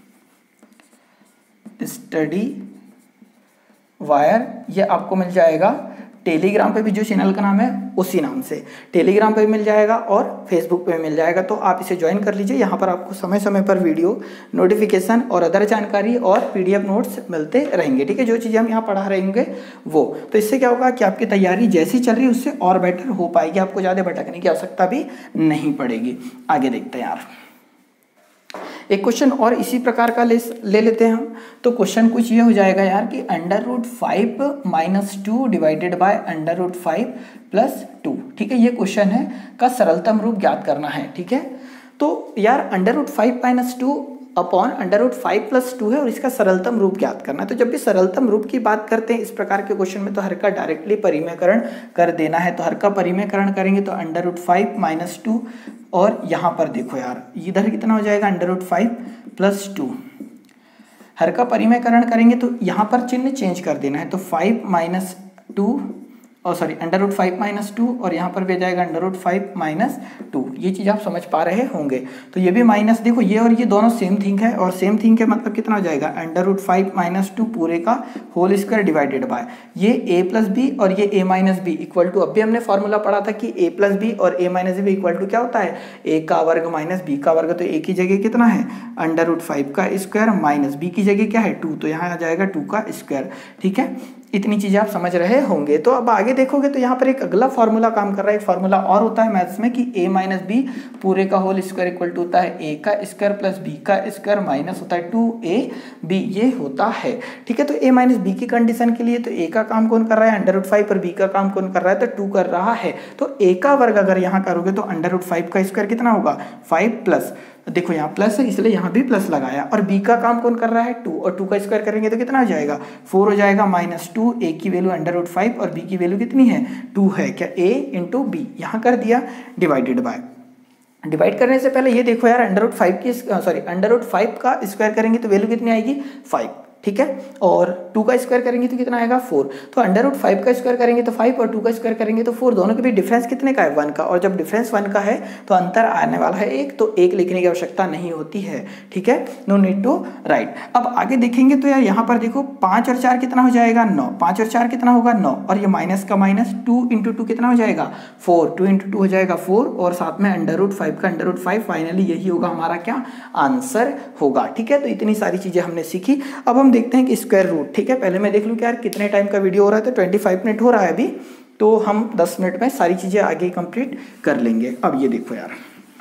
स्टडी वायर, ये आपको मिल जाएगा टेलीग्राम पे भी, जो चैनल का नाम है उसी नाम से टेलीग्राम पे भी मिल जाएगा और फेसबुक पे भी मिल जाएगा। तो आप इसे ज्वाइन कर लीजिए, यहाँ पर आपको समय समय पर वीडियो नोटिफिकेशन और अदर जानकारी और पीडीएफ नोट्स मिलते रहेंगे, ठीक है, जो चीज़ें हम यहाँ पढ़ा रहे होंगे वो। तो इससे क्या होगा कि आपकी तैयारी जैसी चल रही है उससे और बेटर हो पाएगी, आपको ज़्यादा भटकने की आवश्यकता भी नहीं पड़ेगी। आगे देखते हैं यार, एक क्वेश्चन और इसी प्रकार का ले ले लेते हैं हम। तो क्वेश्चन कुछ ये हो जाएगा यार कि under root five minus two divided by under root five plus two, ठीक है, ये क्वेश्चन है का सरलतम रूप ज्ञात करना है, ठीक है। तो यार under root five minus two upon under root five plus two है और इसका सरलतम रूप ज्ञात करना है। तो जब भी सरलतम रूप की बात करते हैं इस प्रकार के क्वेश्चन में तो हर का डायरेक्टली परिमेयकरण कर देना है। तो हर का परिमेयकरण करेंगे तो under root five minus two, और यहाँ पर देखो यार इधर कितना हो जाएगा, under root five plus two. हर का परिमेयकरण करेंगे तो यहाँ पर चिन्ह चेंज कर देना है, तो फाइव माइनस टू और sorry under root five minus two, और यहाँ पर भी जाएगा under root five minus two. ये चीज़ आप समझ पा रहे होंगे। तो ये भी माइनस, देखो ये और ये दोनों सेम थिंग है, और सेम थिंग के मतलब कितना हो जाएगा, under root five minus two पूरे का होल स्क्वायर डिवाइडेड बाय ये ए प्लस बी और ये a minus b equal to, अभी हमने फॉर्मूला पढ़ा था कि ए प्लस बी और a minus b equal to क्या होता है, ए का वर्ग माइनस बी का वर्ग। तो ए की जगह कितना है, अंडर रूट फाइव का स्क्वायर माइनस बी की जगह क्या है, टू, तो यहाँ आ जाएगा टू का स्क्वायर, ठीक है। इतनी चीज़ें आप समझ रहे होंगे। तो अब आगे देखोगे तो यहाँ पर एक अगला फार्मूला काम कर रहा है। एक फार्मूला और होता है मैथ्स में कि a माइनस बी पूरे का होल स्क्वायर इक्वल टू होता है a का स्क्वायर प्लस b का स्क्वायर माइनस होता है टू ए बी, ये होता है, ठीक है। तो a माइनस बी की कंडीशन के लिए तो a का काम कौन कर रहा है, अंडर रूट फाइव, और b का काम कौन कर रहा है, तो टू कर रहा है। तो a का वर्ग अगर यहाँ करोगे तो अंडर रूट फाइव का स्क्वायर कितना होगा, फाइव प्लस देखो यहाँ प्लस है इसलिए यहाँ भी प्लस लगाया, और बी का काम कौन कर रहा है, टू, और टू का स्क्वायर करेंगे तो कितना हो जाएगा, फोर हो जाएगा, माइनस टू, ए की वैल्यू अंडर रूट फाइव और बी की वैल्यू कितनी है, टू है, क्या ए इंटू बी, यहाँ कर दिया डिवाइडेड बाय। डिवाइड करने से पहले ये देखो यार, अंडर रूट फाइव की सॉरी अंडर रूट फाइव का स्क्वायर करेंगे तो वैल्यू कितनी आएगी, फाइव, ठीक है, और टू का स्क्वायर करेंगे तो कितना आएगा, फोर। तो अंडर रूट फाइव का स्क्वायर करेंगे तो फाइव और टू का स्क्वायर करेंगे तो फोर, दोनों के बीच डिफरेंस कितने का है, वन का, और जब डिफरेंस वन का है तो अंतर आने वाला है एक, तो एक लिखने की आवश्यकता नहीं होती है, ठीक है, नो नीड टू राइट। अब आगे देखेंगे तो यार यहाँ पर देखो पाँच और चार कितना हो जाएगा, नौ, पाँच और चार कितना होगा, नौ, और ये माइनस का माइनस, टू इंटू टू कितना हो जाएगा, फोर, टू इंटू टू हो जाएगा फोर, और साथ में अंडर रूट फाइव का अंडर रूट फाइव, फाइनली यही होगा हमारा क्या आंसर होगा, ठीक है। तो इतनी सारी चीजें हमने सीखी। अब हम देखते हैं कि स्क्वायर रूट, ठीक है, पहले मैं देख लूं कि यार कितने टाइम का वीडियो हो रहा है, तो पच्चीस मिनट हो रहा है अभी, तो हम दस मिनट में सारी चीजें आगे कंप्लीट कर लेंगे। अब ये देखो यार,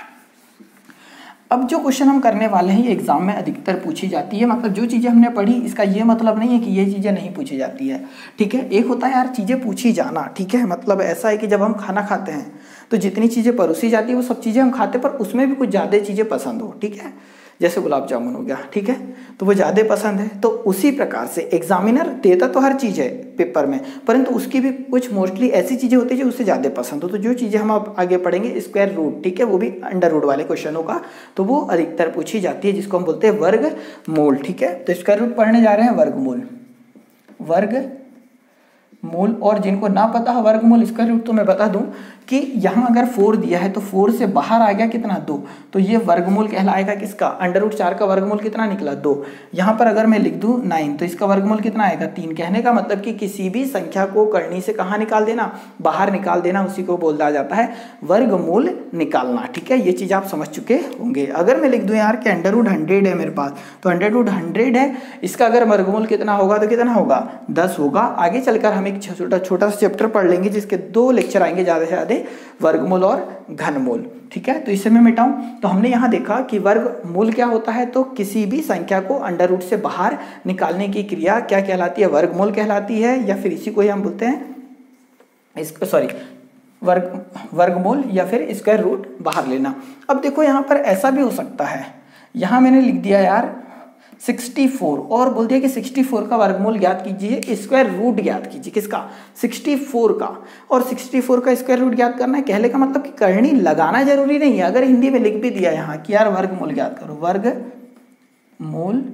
अब जो क्वेश्चन हम करने वाले हैं ये एग्जाम में अधिकतर पूछी जाती है, मतलब जो चीजें हमने पढ़ी इसका ये मतलब नहीं है कि ये चीजें नहीं पूछी जाती है, ठीक है। एक होता है यार चीजें पूछी जाना, ठीक है, मतलब ऐसा है कि जब हम खाना खाते हैं तो जितनी चीजें परोसी जाती है वो सब चीजें हम खाते, पर उसमें भी कुछ ज्यादा चीजें पसंद हो, ठीक है, जैसे गुलाब जामुन हो गया, ठीक है, तो वो ज़्यादा पसंद है। तो उसी प्रकार से एग्जामिनर देता तो हर चीज़ है पेपर में, परंतु उसकी भी कुछ मोस्टली ऐसी चीज़ें होती है जो उससे ज़्यादा पसंद हो। तो जो चीज़ें हम अब आगे पढ़ेंगे, स्क्वायर रूट, ठीक है, वो भी अंडर रूट वाले क्वेश्चनों का, तो वो अधिकतर पूछी जाती है, जिसको हम बोलते हैं वर्गमूल, ठीक है। तो स्क्वायर रूट पढ़ने जा रहे हैं वर्गमूल, वर्ग मूल, और जिनको ना पता है वर्गमूल स्क्वायर रूट, तो मैं बता दूं कि यहाँ अगर फोर दिया है तो फोर से बाहर आ गया कितना, दो, तो ये वर्गमूल कहलाएगा किसका, अंडर रूट चार का वर्गमूल कितना निकला, दो। यहाँ पर अगर मैं लिख दूं नाइन, तो इसका वर्गमूल कितना आएगा, तीन। कहने का मतलब कि किसी भी संख्या को करनी से कहाँ निकाल देना, बाहर निकाल देना, उसी को बोला जाता है वर्गमूल निकालना, ठीक है। ये चीज़ आप समझ चुके होंगे। अगर मैं लिख दूं यार कि अंडर रूट हंड्रेड है मेरे पास, तो अंडर रूट हंड्रेड है, इसका अगर वर्गमूल कितना होगा तो कितना होगा, दस होगा। आगे चलकर हम एक छोटा छोटा सा चैप्टर पढ़ लेंगे जिसके दो लेक्चर आएंगे ज़्यादा से ज़्यादा, वर्गमूल और घनमूल, ठीक है। तो इसे मैं मिटाऊं, तो हमने यहाँ देखा कि वर्गमूल क्या होता है, तो किसी भी संख्या को अंडर रूट से बाहर निकालने की क्रिया क्या कहलाती है, वर्गमूल कहलाती है, या फिर इसी को ही हम बोलते हैं इसको सॉरी वर्ग वर्गमूल या फिर स्क्वायर रूट बाहर लेना। अब देखो यहाँ पर ऐसा भी हो सकता है, यहाँ मैंने लिख दिया यार चौंसठ और बोल दिया कि चौंसठ का वर्गमूल ज्ञात कीजिए, स्क्वायर रूट ज्ञात कीजिए, किसका, चौंसठ का, और चौंसठ का स्क्वायर रूट ज्ञात करना है। कहने का मतलब कि करनी लगाना जरूरी नहीं है, अगर हिंदी में लिख भी दिया यहाँ कि यार वर्गमूल ज्ञात करो, वर्गमूल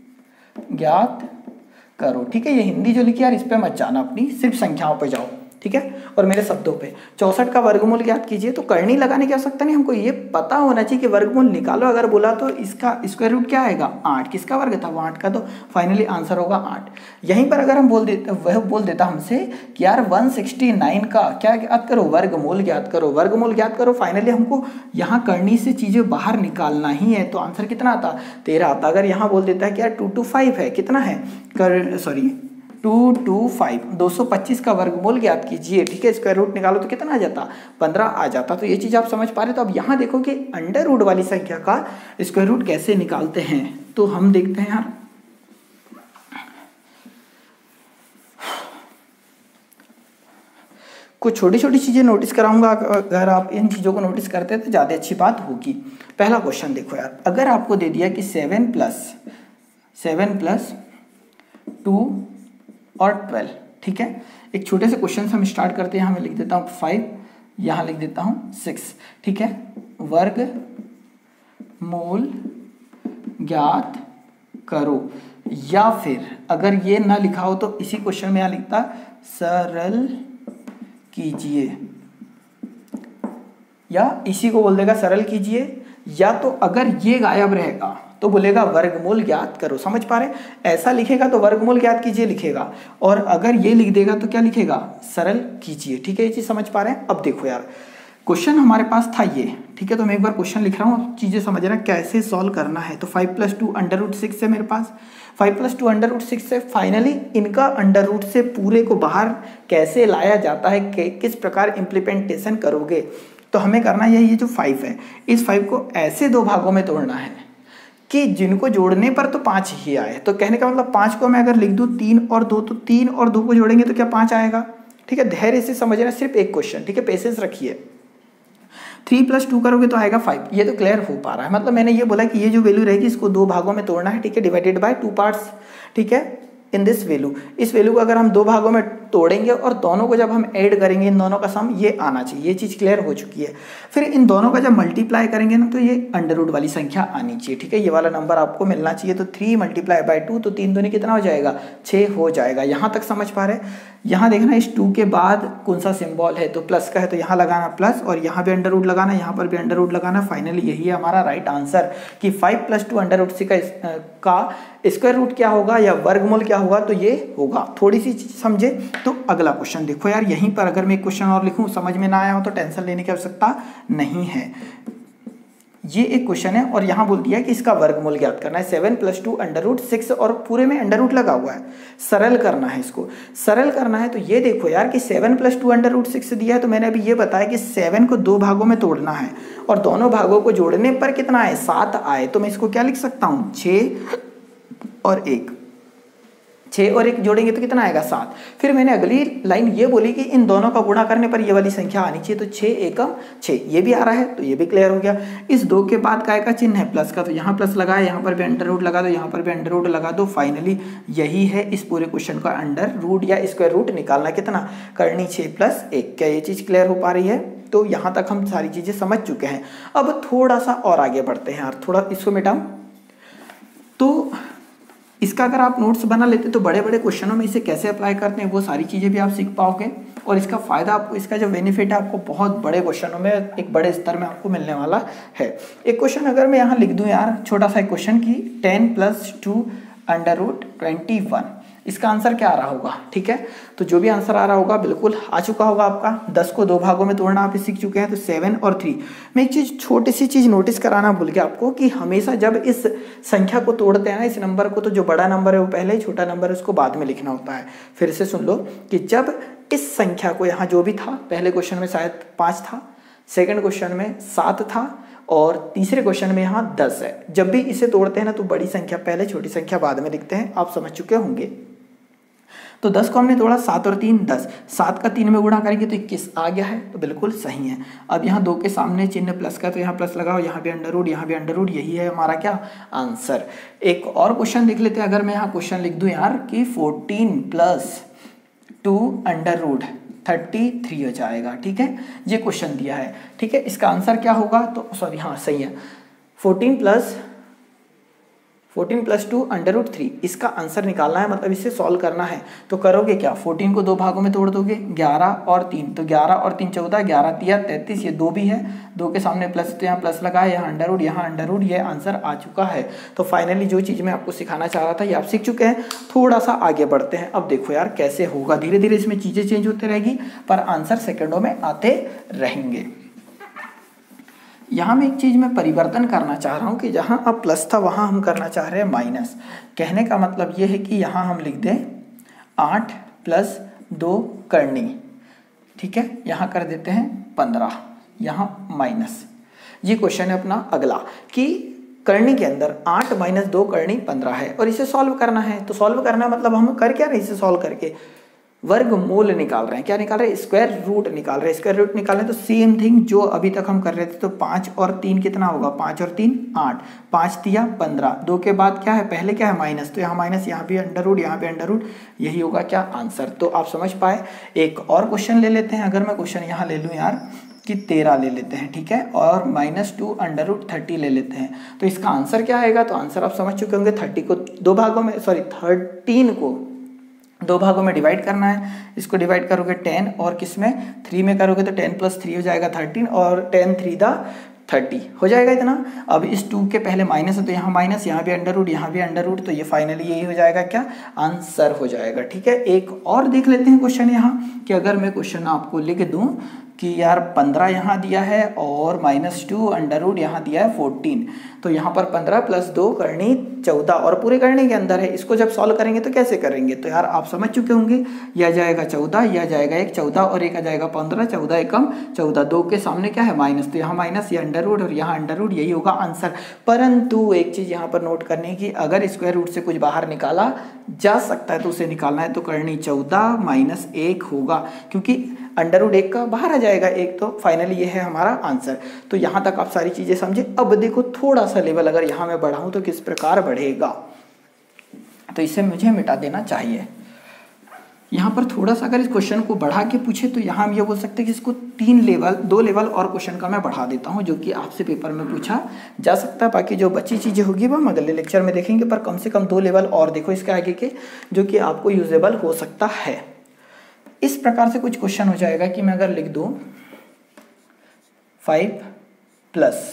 ज्ञात करो, ठीक है, ये हिंदी जो लिखी यार इस पे मत जाना अपनी, सिर्फ संख्याओं पे जाओ, ठीक है, और मेरे शब्दों पे। चौसठ का वर्गमूल ज्ञात कीजिए, तो करनी लगाने की आवश्यकता नहीं, हमको ये पता होना चाहिए कि वर्गमूल निकालो अगर बोला तो इसका स्क्वायर रूट क्या आएगा, आठ। किसका वर्ग था, वो आठ का, तो फाइनली आंसर होगा आठ। यहीं पर अगर हम बोल देते, वह बोल देता हमसे कि यार एक सौ उनहत्तर का क्या ज्ञात करो, वर्गमूल ज्ञात करो, वर्गमूल ज्ञात करो, फाइनली हमको यहाँ करनी से चीजें बाहर निकालना ही है, तो आंसर कितना आता, तेरह आता। अगर यहाँ बोल देता है कि यार टू टू फाइव है, कितना है, कर सॉरी टू टू फाइव, दो सौ पच्चीस का वर्गमूल ज्ञात कीजिए, ठीक है, स्क्वायर रूट निकालो तो कितना आ जाता, पंद्रह आ जाता। तो ये चीज़ आप समझ पा रहे। तो अब यहाँ देखो कि अंडर रूट वाली संख्या का स्क्वायर रूट कैसे निकालते हैं, तो हम देखते हैं यार, कुछ छोटी छोटी चीज़ें नोटिस कराऊंगा, अगर आप इन चीज़ों को नोटिस करते हैं तो ज़्यादा अच्छी बात होगी। पहला क्वेश्चन देखो यार, अगर आपको दे दिया कि seven plus seven plus two और ट्वेल्व, ठीक है, एक छोटे से क्वेश्चन से हम स्टार्ट करते हैं। यहाँ मैं लिख देता हूँ फाइव, यहाँ लिख देता हूँ सिक्स, ठीक है, वर्ग मूल ज्ञात करो, या फिर अगर ये ना लिखा हो तो इसी क्वेश्चन में यहाँ लिखता सरल कीजिए, या इसी को बोल देगा सरल कीजिए, या तो अगर ये गायब रहेगा तो बोलेगा वर्गमूल ज्ञात करो। समझ पा रहे, ऐसा लिखेगा तो वर्गमूल ज्ञात कीजिए लिखेगा, और अगर ये लिख देगा तो क्या लिखेगा, सरल कीजिए, ठीक है, ये चीज समझ पा रहे हैं। अब देखो यार, क्वेश्चन हमारे पास था ये, ठीक है, तो मैं एक बार क्वेश्चन लिख रहा हूँ, चीजें समझना कैसे सॉल्व करना है। तो five plus two under root six है मेरे पास, five plus two under root six है, फाइनली इनका अंडर रूट से पूरे को बाहर कैसे लाया जाता है, किस प्रकार इम्प्लीमेंटेशन करोगे। तो हमें करना यही, ये जो फाइव है, इस फाइव को ऐसे दो भागों में तोड़ना है कि जिनको जोड़ने पर तो पाँच ही आए। तो कहने का मतलब पाँच को मैं अगर लिख दूं तीन और दो, तो तीन और दो को जोड़ेंगे तो क्या पाँच आएगा, ठीक है। धैर्य से समझना, सिर्फ एक क्वेश्चन, ठीक है, पेशेंस रखिए। थ्री प्लस टू करोगे तो आएगा फाइव। ये तो क्लियर हो पा रहा है, मतलब मैंने ये बोला कि ये जो वैल्यू रहेगी इसको दो भागों में तोड़ना है, ठीक है, डिवाइडेड बाय टू पार्ट्स, ठीक है, इन दिस वैल्यू। इस वैल्यू को अगर हम दो भागों में तोड़ेंगे और दोनों को जब हम ऐड करेंगे, इन दोनों का सम ये आना चाहिए, ये चीज़ क्लियर हो चुकी है। फिर इन दोनों का जब मल्टीप्लाई करेंगे ना तो ये अंडर रूट वाली संख्या आनी चाहिए, ठीक है, ये वाला नंबर आपको मिलना चाहिए। तो थ्री मल्टीप्लाई बाय टू, तो तीन दूनी कितना हो जाएगा, छः हो जाएगा। यहाँ तक समझ पा रहे हैं। यहाँ देखना इस टू के बाद कौन सा सिंबल है, तो प्लस का है, तो यहाँ लगाना प्लस और यहाँ भी अंडर रूट लगाना, यहाँ पर भी अंडर रूट लगाना। फाइनली यही है हमारा राइट आंसर कि five plus two under root six का स्क्वायर रूट क्या होगा या वर्गमूल क्या होगा, तो ये होगा। थोड़ी सी चीज समझे तो अगला क्वेश्चन देखो यार। यहीं पर अगर मैं एक क्वेश्चन और लिखूं, समझ में ना आया हो तो टेंशन लेने की आवश्यकता नहीं है। ये एक क्वेश्चन है और यहाँ बोल दिया है कि इसका वर्गमूल ज्ञात करना है। Seven plus two under root six और पूरे में अंडर रूट लगा हुआ है, सरल करना है इसको, सरल करना है। तो ये देखो यार कि seven plus two under root six दिया है, तो मैंने अभी ये बताया कि सेवन को दो भागों में तोड़ना है और दोनों भागों को जोड़ने पर कितना आए, सात आए। तो मैं इसको क्या लिख सकता हूँ, छः और एक, छः और एक जोड़ेंगे तो कितना आएगा, सात। फिर मैंने अगली लाइन ये बोली कि इन दोनों का गुणा करने पर ये वाली संख्या आनी चाहिए, तो छः एकम छः, ये भी आ रहा है, तो ये भी क्लियर हो गया। इस दो के बाद काय का चिन्ह है, प्लस का, तो यहाँ प्लस लगा, यहाँ पर भी अंडर रूट लगा दो, यहाँ पर भी अंडर रूट लगा दो। फाइनली यही है इस पूरे क्वेश्चन का अंडर रूट या स्क्वायर रूट निकालना, कितना करनी, छः प्लस एक। क्या ये चीज़ क्लियर हो पा रही है? तो यहाँ तक हम सारी चीज़ें समझ चुके हैं। अब थोड़ा सा और आगे बढ़ते हैं यार, थोड़ा इसको मिटाऊं तो इसका अगर आप नोट्स बना लेते तो बड़े बड़े क्वेश्चनों में इसे कैसे अप्लाई करते हैं वो सारी चीज़ें भी आप सीख पाओगे और इसका फ़ायदा आपको, इसका जो बेनिफिट है आपको बहुत बड़े क्वेश्चनों में एक बड़े स्तर में आपको मिलने वाला है। एक क्वेश्चन अगर मैं यहाँ लिख दूँ यार, छोटा सा एक क्वेश्चन की ten plus two under root twenty one, इसका आंसर क्या आ रहा होगा, ठीक है। तो जो भी आंसर आ रहा होगा बिल्कुल आ चुका होगा आपका। दस को दो भागों में तोड़ना आप सीख चुके हैं, तो सेवन और थ्री। मैं एक चीज़, छोटी सी चीज़ नोटिस कराना भूल गया आपको कि हमेशा जब इस संख्या को तोड़ते हैं ना, इस नंबर को, तो जो बड़ा नंबर है वो पहले, छोटा नंबर है उसको बाद में लिखना होता है। फिर से सुन लो कि जब इस संख्या को, यहाँ जो भी था, पहले क्वेश्चन में शायद पाँच था, सेकेंड क्वेश्चन में सात था और तीसरे क्वेश्चन में यहाँ दस है। जब भी इसे तोड़ते हैं ना तो बड़ी संख्या पहले, छोटी संख्या बाद में लिखते हैं, आप समझ चुके होंगे। तो दस को हमने तोड़ा, सात और तीन दस, सात का तीन में गुणा करेंगे तो इक्कीस आ गया है, तो बिल्कुल सही है। अब यहाँ दो के सामने चिन्ह प्लस का, तो यहाँ प्लस लगाओ, यहाँ भी अंडर रूट, यहाँ भी अंडर रूट, यही है हमारा क्या आंसर। एक और क्वेश्चन देख लेते हैं। अगर मैं यहाँ क्वेश्चन लिख दूँ यार कि fourteen plus two under root thirty three हो जाएगा, ठीक है, ये क्वेश्चन दिया है, ठीक है। इसका आंसर क्या होगा, तो सॉरी हाँ सही है, fourteen plus fourteen plus two under root three, इसका आंसर निकालना है, मतलब इसे सॉल्व करना है। तो करोगे क्या, फोर्टीन को दो भागों में तोड़ दोगे, ग्यारह और तीन, तो ग्यारह और तीन चौदह, ग्यारह तिया तैंतीस, ये दो भी है, दो के सामने प्लस, तो यहाँ प्लस लगाए, यहाँ अंडर रूट, यहाँ अंडर रूट, ये आंसर आ चुका है। तो फाइनली जो चीज़ मैं आपको सिखाना चाह रहा था ये आप सीख चुके हैं। थोड़ा सा आगे बढ़ते हैं। अब देखो यार कैसे होगा, धीरे धीरे इसमें चीज़ें चेंज होती रहेगी पर आंसर सेकेंडों में आते रहेंगे। यहाँ में एक चीज़ मैं परिवर्तन करना चाह रहा हूँ कि जहाँ अब प्लस था वहाँ हम करना चाह रहे हैं माइनस। कहने का मतलब ये है कि यहाँ हम लिख दें आठ प्लस दो करनी, ठीक है, यहाँ कर देते हैं पंद्रह, यहाँ माइनस। ये क्वेश्चन है अपना अगला कि करनी के अंदर आठ माइनस दो करनी पंद्रह है और इसे सॉल्व करना है। तो सॉल्व करना मतलब हम कर क्या रहे, इसे सॉल्व करके वर्गमूल निकाल रहे हैं। क्या निकाल रहे हैं, स्क्वायर रूट निकाल रहे हैं। स्क्वायर रूट निकाल रहे हैं तो सेम थिंग जो अभी तक हम कर रहे थे। तो पाँच और तीन कितना होगा, पाँच और तीन आठ, पाँच तिया पंद्रह, दो के बाद क्या है, पहले क्या है माइनस, तो यहाँ माइनस, यहाँ भी अंडर रूट, यहाँ भी अंडर रूट, यही होगा क्या आंसर। तो आप समझ पाए। एक और क्वेश्चन ले लेते हैं। अगर मैं क्वेश्चन यहाँ ले लूँ यार कि तेरह ले लेते हैं, ठीक है, और minus two under root thirty ले लेते हैं, तो इसका आंसर क्या आएगा। तो आंसर आप समझ चुके होंगे, थर्टी को दो भागों में, सॉरी थर्टीन को दो भागों में डिवाइड करना है। इसको डिवाइड करोगे टेन और किस में, थ्री में करोगे तो टेन प्लस थ्री हो जाएगा थर्टीन और टेन थ्री दा थर्टी हो जाएगा इतना। अब इस टू के पहले माइनस है तो यहाँ माइनस, यहाँ भी अंडर रूट, यहाँ भी अंडर रूट, तो ये फाइनली यही हो जाएगा क्या आंसर हो जाएगा, ठीक है। एक और देख लेते हैं क्वेश्चन यहाँ कि अगर मैं क्वेश्चन आपको लिख दूँ कि यार पंद्रह यहाँ दिया है और माइनस टू अंडर रूट यहाँ दिया है फोर्टीन, तो यहाँ पर पंद्रह प्लस दो करनी चौदह और पूरे करने के अंदर है। इसको जब सॉल्व करेंगे तो कैसे करेंगे, तो यार आप समझ चुके होंगे, यह जाएगा चौदह, यह जाएगा एक, चौदह और एक आ जाएगा पंद्रह, चौदह एकम चौदह, दो के सामने क्या है माइनस, तो यहाँ माइनस, ये अंडर रूट और यहाँ अंडर रूट, यही होगा आंसर। परंतु एक चीज़ यहाँ पर नोट करने की, अगर स्क्वायर रूट से कुछ बाहर निकाला जा सकता है तो उसे निकालना है तो करनी चौदह माइनस एक होगा, क्योंकि अंडर रूट एक का बाहर आ जाएगा एक, तो फाइनली ये है हमारा आंसर। तो यहाँ तक आप सारी चीज़ें समझे। अब देखो थोड़ा सा लेवल अगर यहाँ मैं बढ़ाऊँ तो किस प्रकार बढ़ेगा, तो इसे मुझे मिटा देना चाहिए। यहाँ पर थोड़ा सा अगर इस क्वेश्चन को बढ़ा के पूछे तो यहाँ हम ये बोल सकते हैं कि इसको तीन लेवल दो लेवल और क्वेश्चन का मैं बढ़ा देता हूँ, जो कि आपसे पेपर में पूछा जा सकता है। बाकी जो बची चीज़ें होगी वो हम अगले लेक्चर में देखेंगे, पर कम से कम दो लेवल और देखो इसके आगे के, जो कि आपको यूजेबल हो सकता है। इस प्रकार से कुछ क्वेश्चन हो जाएगा कि मैं अगर लिख दूँ फाइव प्लस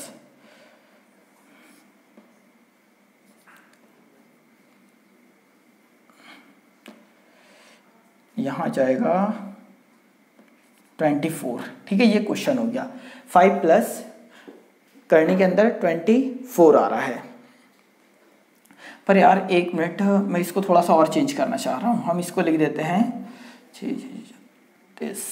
यहाँ जाएगा ट्वेंटी फोर, ठीक है, ये क्वेश्चन हो गया। फाइव प्लस करने के अंदर ट्वेंटी फोर आ रहा है, पर यार एक मिनट मैं इसको थोड़ा सा और चेंज करना चाह रहा हूँ। हम इसको लिख देते हैं छत्तीस,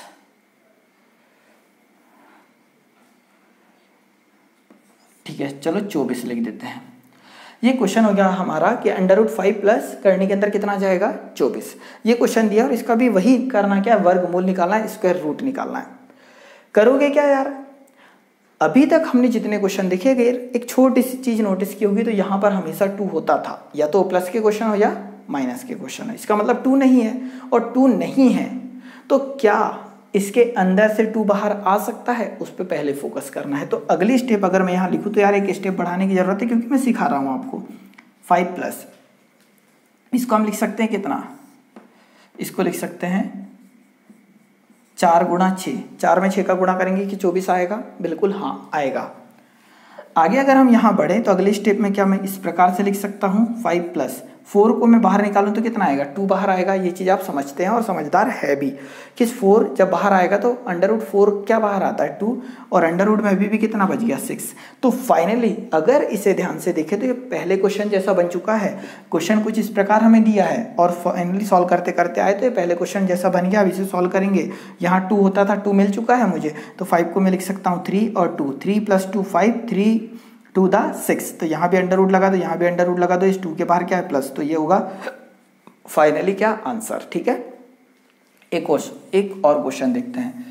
ठीक है, चलो चौबीस लिख देते हैं। ये क्वेश्चन हो गया हमारा कि अंडर रूट फाइव प्लस करने के अंदर कितना जाएगा चौबीस। ये क्वेश्चन दिया और इसका भी वही करना क्या, वर्गमूल निकालना है, स्क्वायर रूट निकालना है। करोगे क्या यार, अभी तक हमने जितने क्वेश्चन देखे गए, एक छोटी सी चीज नोटिस की होगी, तो यहाँ पर हमेशा टू होता था, या तो प्लस के क्वेश्चन हो या माइनस के क्वेश्चन हो। इसका मतलब टू नहीं है, और टू नहीं है तो क्या इसके अंदर से टू बाहर आ सकता है, उस पर पहले फोकस करना है। तो अगली स्टेप अगर मैं यहाँ लिखूँ तो यार एक स्टेप बढ़ाने की जरूरत है, क्योंकि मैं सिखा रहा हूँ आपको। फाइव प्लस इसको हम लिख सकते हैं कितना, इसको लिख सकते हैं चार गुणा छः। चार में छः का गुणा करेंगे कि चौबीस आएगा, बिल्कुल हाँ आएगा। आगे अगर हम यहाँ बढ़े तो अगले स्टेप में क्या मैं इस प्रकार से लिख सकता हूँ, फाइव प्लस फोर को मैं बाहर निकालूं तो कितना आएगा, टू बाहर आएगा। ये चीज़ आप समझते हैं और समझदार है भी कि फोर जब बाहर आएगा तो अंडर रूट फोर क्या बाहर आता है, टू, और अंडर रूट में अभी भी कितना बच गया, सिक्स। तो फाइनली अगर इसे ध्यान से देखें तो ये पहले क्वेश्चन जैसा बन चुका है। क्वेश्चन कुछ इस प्रकार हमें दिया है और फाइनली सॉल्व करते करते आए तो ये पहले क्वेश्चन जैसा बन गया। अब इसे सॉल्व करेंगे, यहाँ टू होता था, टू मिल चुका है मुझे, तो फाइव को मैं लिख सकता हूँ थ्री और two, three plus two five, three two the six. तो यहाँ भी अंडर रूट लगा दो, यहाँ भी अंडर रूट लगा दो, इस टू के बाहर क्या है प्लस, तो ये होगा फाइनली क्या आंसर। ठीक है, एक क्वेश्चन एक और क्वेश्चन देखते हैं।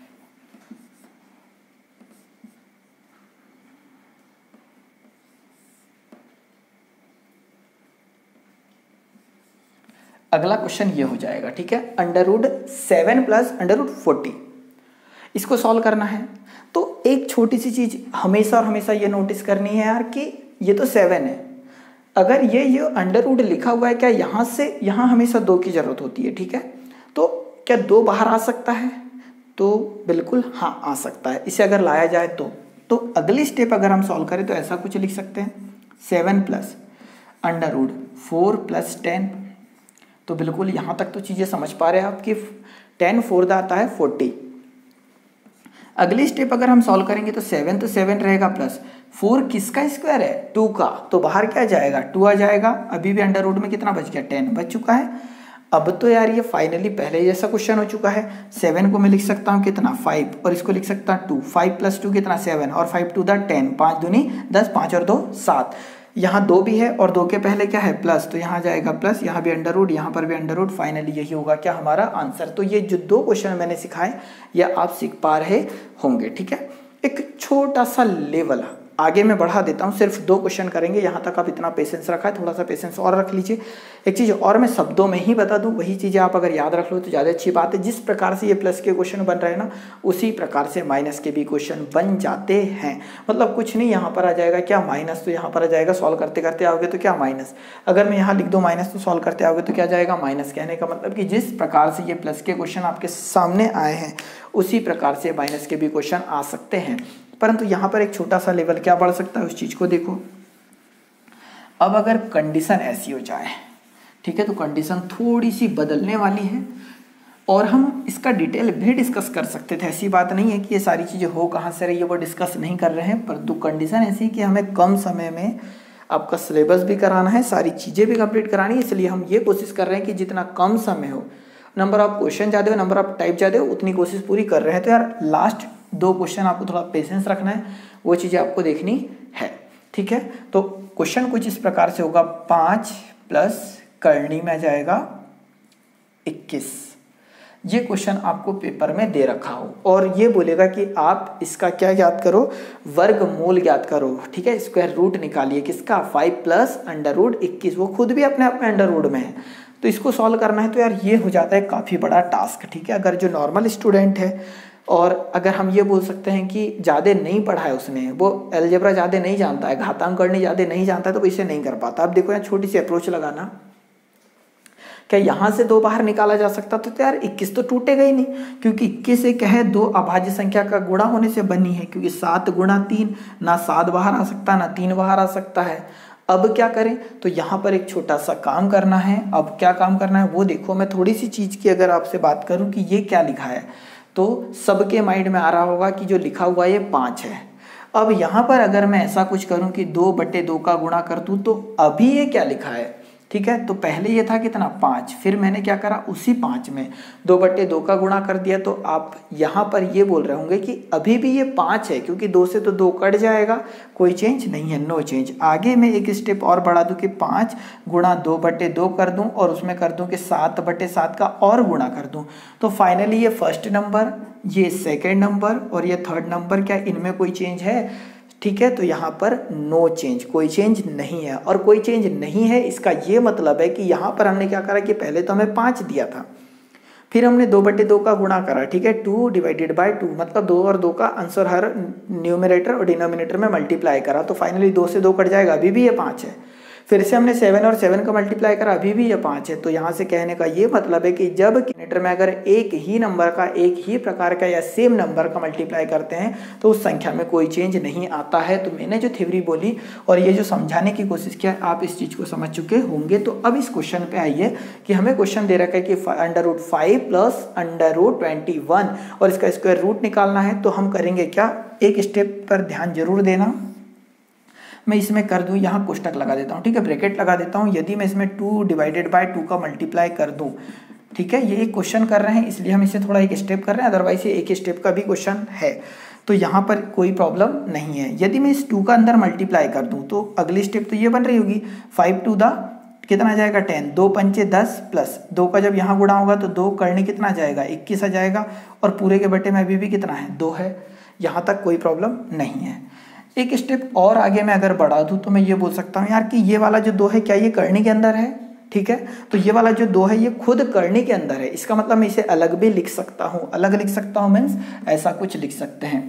अगला क्वेश्चन ये हो जाएगा, ठीक है, under root seven plus under root forty, इसको सॉल्व करना है। तो एक छोटी सी चीज हमेशा और हमेशा ये नोटिस करनी है यार कि ये तो सेवन है, अगर ये ये अंडर रूट लिखा हुआ है, क्या यहाँ से यहाँ हमेशा दो की जरूरत होती है, ठीक है, तो क्या दो बाहर आ सकता है, तो बिल्कुल हाँ आ सकता है। इसे अगर लाया जाए तो तो अगली स्टेप अगर हम सॉल्व करें तो ऐसा कुछ लिख सकते हैं, seven plus under root four plus ten. तो बिल्कुल यहाँ तक तो चीज़ें समझ पा रहे हैं आप कि टेन फोर आता है फोर्टी। अगली स्टेप अगर हम सॉल्व करेंगे तो सेवन तो सेवन रहेगा प्लस फोर किसका स्क्वायर है, टू का, तो बाहर क्या जाएगा, टू आ जाएगा। अभी भी अंडर रूट में कितना बच गया, टेन बच चुका है। अब तो यार ये फाइनली पहले जैसा क्वेश्चन हो चुका है। सेवन को मैं लिख सकता हूँ कितना, फाइव, और इसको लिख सकता हूँ टू, फाइव प्लस टू कितना सेवन, और फाइव टू द टेन, पाँच दूनी दस, पाँच और दो सात। यहाँ दो भी है और दो के पहले क्या है प्लस, तो यहाँ जाएगा प्लस, यहाँ भी अंडर रूट, यहाँ पर भी अंडर रूट। फाइनली यही होगा क्या हमारा आंसर। तो ये जो दो क्वेश्चन मैंने सिखाए ये आप सीख पा रहे होंगे, ठीक है। एक छोटा सा लेवल आगे मैं बढ़ा देता हूँ, सिर्फ दो क्वेश्चन करेंगे। यहाँ तक आप इतना पेशेंस रखा है, थोड़ा सा पेशेंस और रख लीजिए। एक चीज़ और मैं शब्दों में ही बता दूँ, वही चीज़ें आप अगर याद रख लो तो ज़्यादा अच्छी बात है। जिस प्रकार से ये प्लस के क्वेश्चन बन रहे हैं ना, उसी प्रकार से माइनस के भी क्वेश्चन बन जाते हैं। मतलब कुछ नहीं, यहाँ पर आ जाएगा क्या माइनस, तो यहाँ पर आ जाएगा, सॉल्व करते करते आओगे तो क्या माइनस। अगर मैं यहाँ लिख दूँ माइनस तो सॉल्व करते आओगे तो क्या जाएगा माइनस। कहने का मतलब कि जिस प्रकार से ये प्लस के क्वेश्चन आपके सामने आए हैं उसी प्रकार से माइनस के भी क्वेश्चन आ सकते हैं। परंतु यहाँ पर एक छोटा सा लेवल क्या बढ़ सकता है, उस चीज़ को देखो। अब अगर कंडीशन ऐसी हो जाए, ठीक है, तो कंडीशन थोड़ी सी बदलने वाली है और हम इसका डिटेल भी डिस्कस कर सकते थे। ऐसी बात नहीं है कि ये सारी चीज़ें हो कहाँ से रही है वो डिस्कस नहीं कर रहे हैं, परंतु कंडीशन ऐसी है कि हमें कम समय में आपका सिलेबस भी कराना है, सारी चीज़ें भी कंप्लीट करानी है। इसलिए हम ये कोशिश कर रहे हैं कि जितना कम समय हो, नंबर ऑफ क्वेश्चन ज़्यादा हो, नंबर ऑफ टाइप ज़्यादा हो, उतनी कोशिश पूरी कर रहे हैं। तो यार लास्ट दो क्वेश्चन आपको थोड़ा पेशेंस रखना है, वो चीज़ें आपको देखनी है, ठीक है। तो क्वेश्चन कुछ इस प्रकार से होगा, पाँच प्लस करनी में आ जाएगा इक्कीस। ये क्वेश्चन आपको पेपर में दे रखा हो और ये बोलेगा कि आप इसका क्या ज्ञात करो, वर्गमूल ज्ञात करो, ठीक है, स्क्वायर रूट निकालिए किसका, फाइव प्लस अंडर रूट इक्कीस, वो खुद भी अपने आप में अंडर रूट में है, तो इसको सॉल्व करना है। तो यार ये हो जाता है काफ़ी बड़ा टास्क, ठीक है। अगर जो नॉर्मल स्टूडेंट है और अगर हम ये बोल सकते हैं कि ज़्यादा नहीं पढ़ा है उसने, वो अलजेब्रा ज़्यादा नहीं जानता है, घातांकगणित ज़्यादा नहीं जानता है, तो इसे नहीं कर पाता। अब देखो यार छोटी सी अप्रोच लगाना, क्या यहाँ से दो बाहर निकाला जा सकता था, तो यार इक्कीस तो टूटेगा ही नहीं, क्योंकि इक्कीस एक है दो अभाज्य संख्या का गुणा होने से बनी है, क्योंकि सात गुणा तीन, ना सात बाहर आ सकता ना तीन बाहर आ सकता है। अब क्या करें, तो यहाँ पर एक छोटा सा काम करना है। अब क्या काम करना है वो देखो, मैं थोड़ी सी चीज़ की अगर आपसे बात करूँ कि ये क्या लिखा है, तो सबके माइंड में आ रहा होगा कि जो लिखा हुआ ये पाँच है। अब यहाँ पर अगर मैं ऐसा कुछ करूँ कि दो बटे दो का गुणा कर दूँ, तो अभी ये क्या लिखा है, ठीक है। तो पहले ये था कितना, पाँच, फिर मैंने क्या करा, उसी पाँच में दो बट्टे दो का गुणा कर दिया। तो आप यहाँ पर ये बोल रहे होंगे कि अभी भी ये पाँच है, क्योंकि दो से तो दो कट जाएगा, कोई चेंज नहीं है, नो चेंज। आगे मैं एक स्टेप और बढ़ा दूँ कि पाँच गुणा दो बट्टे दो कर दूँ और उसमें कर दूँ कि सात बट्टे सात का और गुणा कर दूँ। तो फाइनली ये फर्स्ट नंबर, ये सेकेंड नंबर और ये थर्ड नंबर, क्या इनमें कोई चेंज है, ठीक है। तो यहाँ पर नो चेंज, कोई चेंज नहीं है। और कोई चेंज नहीं है इसका ये मतलब है कि यहाँ पर हमने क्या करा कि पहले तो हमें पाँच दिया था, फिर हमने दो बटे दो का गुणा करा, ठीक है, टू डिवाइडेड बाय टू, मतलब दो और दो का आंसर हर न्यूमरेटर और डिनोमिनेटर में मल्टीप्लाई करा। तो फाइनली दो से दो कट जाएगा, अभी भी ये पाँच है। फिर से हमने सेवन और सेवन का मल्टीप्लाई करा, अभी भी ये पाँच है। तो यहाँ से कहने का ये मतलब है कि जब डिनोमिनेटर में अगर एक ही नंबर का एक ही प्रकार का या सेम नंबर का मल्टीप्लाई करते हैं तो उस संख्या में कोई चेंज नहीं आता है। तो मैंने जो थ्योरी बोली और ये जो समझाने की कोशिश किया, आप इस चीज़ को समझ चुके होंगे। तो अब इस क्वेश्चन पे आइए कि हमें क्वेश्चन दे रखा है कि under root five plus under root twenty one और इसका स्क्वायर रूट निकालना है। तो हम करेंगे क्या, एक स्टेप पर ध्यान जरूर देना। मैं इसमें कर दूं, यहाँ कोष्टक लगा देता हूँ, ठीक है, ब्रैकेट लगा देता हूँ। यदि मैं इसमें टू डिवाइडेड बाय टू का मल्टीप्लाई कर दूं, ठीक है, ये एक क्वेश्चन कर रहे हैं इसलिए हम इसे थोड़ा एक स्टेप कर रहे हैं, अदरवाइज ये एक स्टेप का भी क्वेश्चन है, तो यहाँ पर कोई प्रॉब्लम नहीं है। यदि मैं इस टू का अंदर मल्टीप्लाई कर दूँ तो अगली स्टेप तो ये बन रही होगी, फाइव टू द कितना जाएगा, टेन, दो पंचे दस, प्लस दो का जब यहाँ गुणा होगा तो दो करने कितना जाएगा, इक्कीस आ जाएगा, और पूरे के बटे में अभी भी कितना है, दो है। यहाँ तक कोई प्रॉब्लम नहीं है। एक स्टेप और आगे मैं अगर बढ़ा दूं तो मैं ये बोल सकता हूँ यार कि ये वाला जो दो है क्या ये करने के अंदर है, ठीक है। तो ये वाला जो दो है ये खुद करने के अंदर है, इसका मतलब मैं इसे अलग भी लिख सकता हूँ। अलग लिख सकता हूँ मीन्स ऐसा कुछ लिख सकते हैं,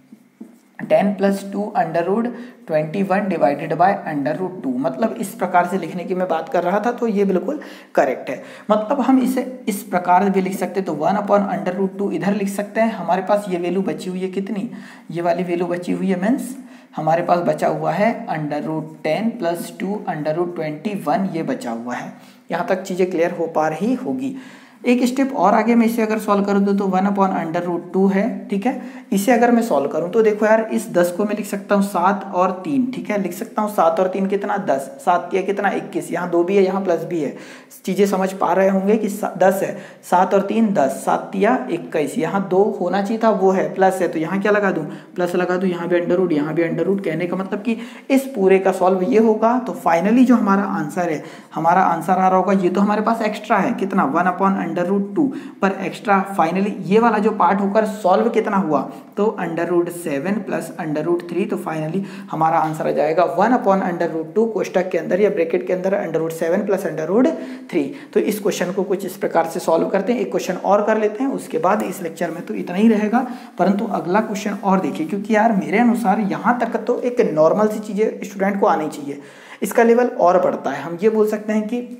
ten plus two under root twenty one divided by under root two, मतलब इस प्रकार से लिखने की मैं बात कर रहा था, तो ये बिल्कुल करेक्ट है। मतलब हम इसे इस प्रकार भी लिख सकते हैं, तो one upon under root two इधर लिख सकते हैं। हमारे पास ये वैल्यू बची हुई है कितनी, ये वाली वैल्यू बची हुई है, मीन्स हमारे पास बचा हुआ है under root ten plus two under root twenty one, ये बचा हुआ है। यहाँ तक चीज़ें क्लियर हो पा रही होगी। एक स्टेप और आगे मैं इसे अगर सॉल्व करूँ तो, तो one upon under root two है, ठीक है। इसे अगर मैं सॉल्व करूँ तो देखो यार, इस दस को मैं लिख सकता हूँ सात और तीन, ठीक है, लिख सकता हूँ सात और तीन कितना, दस, सात या कितना, इक्कीस, यहाँ दो भी है यहाँ प्लस भी है। चीज़ें समझ पा रहे होंगे कि दस है, सात और तीन दस, सात या इक्कीस, यहाँ दो होना चाहिए था वो है, प्लस है, तो यहाँ क्या लगा दूँ, प्लस लगा दूँ, यहाँ भी अंडर रूट यहाँ भी अंडर रूट। कहने का मतलब कि इस पूरे का सॉल्व ये होगा। तो फाइनली जो हमारा आंसर है, हमारा आंसर आ रहा होगा, ये तो हमारे पास एक्स्ट्रा है कितना, one upon under root two, पर एक्स्ट्रा फाइनली ये वाला जो पार्ट होकर सॉल्व कितना हुआ, तो under root seven plus under root three. तो फाइनली हमारा आंसर आ जाएगा one upon under root two कोष्टक के अंदर या ब्रैकेट के अंदर under root seven plus under root three. तो इस क्वेश्चन को कुछ इस प्रकार से सॉल्व करते हैं। एक क्वेश्चन और कर लेते हैं, उसके बाद इस लेक्चर में तो इतना ही रहेगा, परंतु अगला क्वेश्चन और देखिए, क्योंकि यार मेरे अनुसार यहाँ तक तो एक नॉर्मल सी चीज़ें स्टूडेंट को आनी चाहिए, इसका लेवल और बढ़ता है। हम ये बोल सकते हैं कि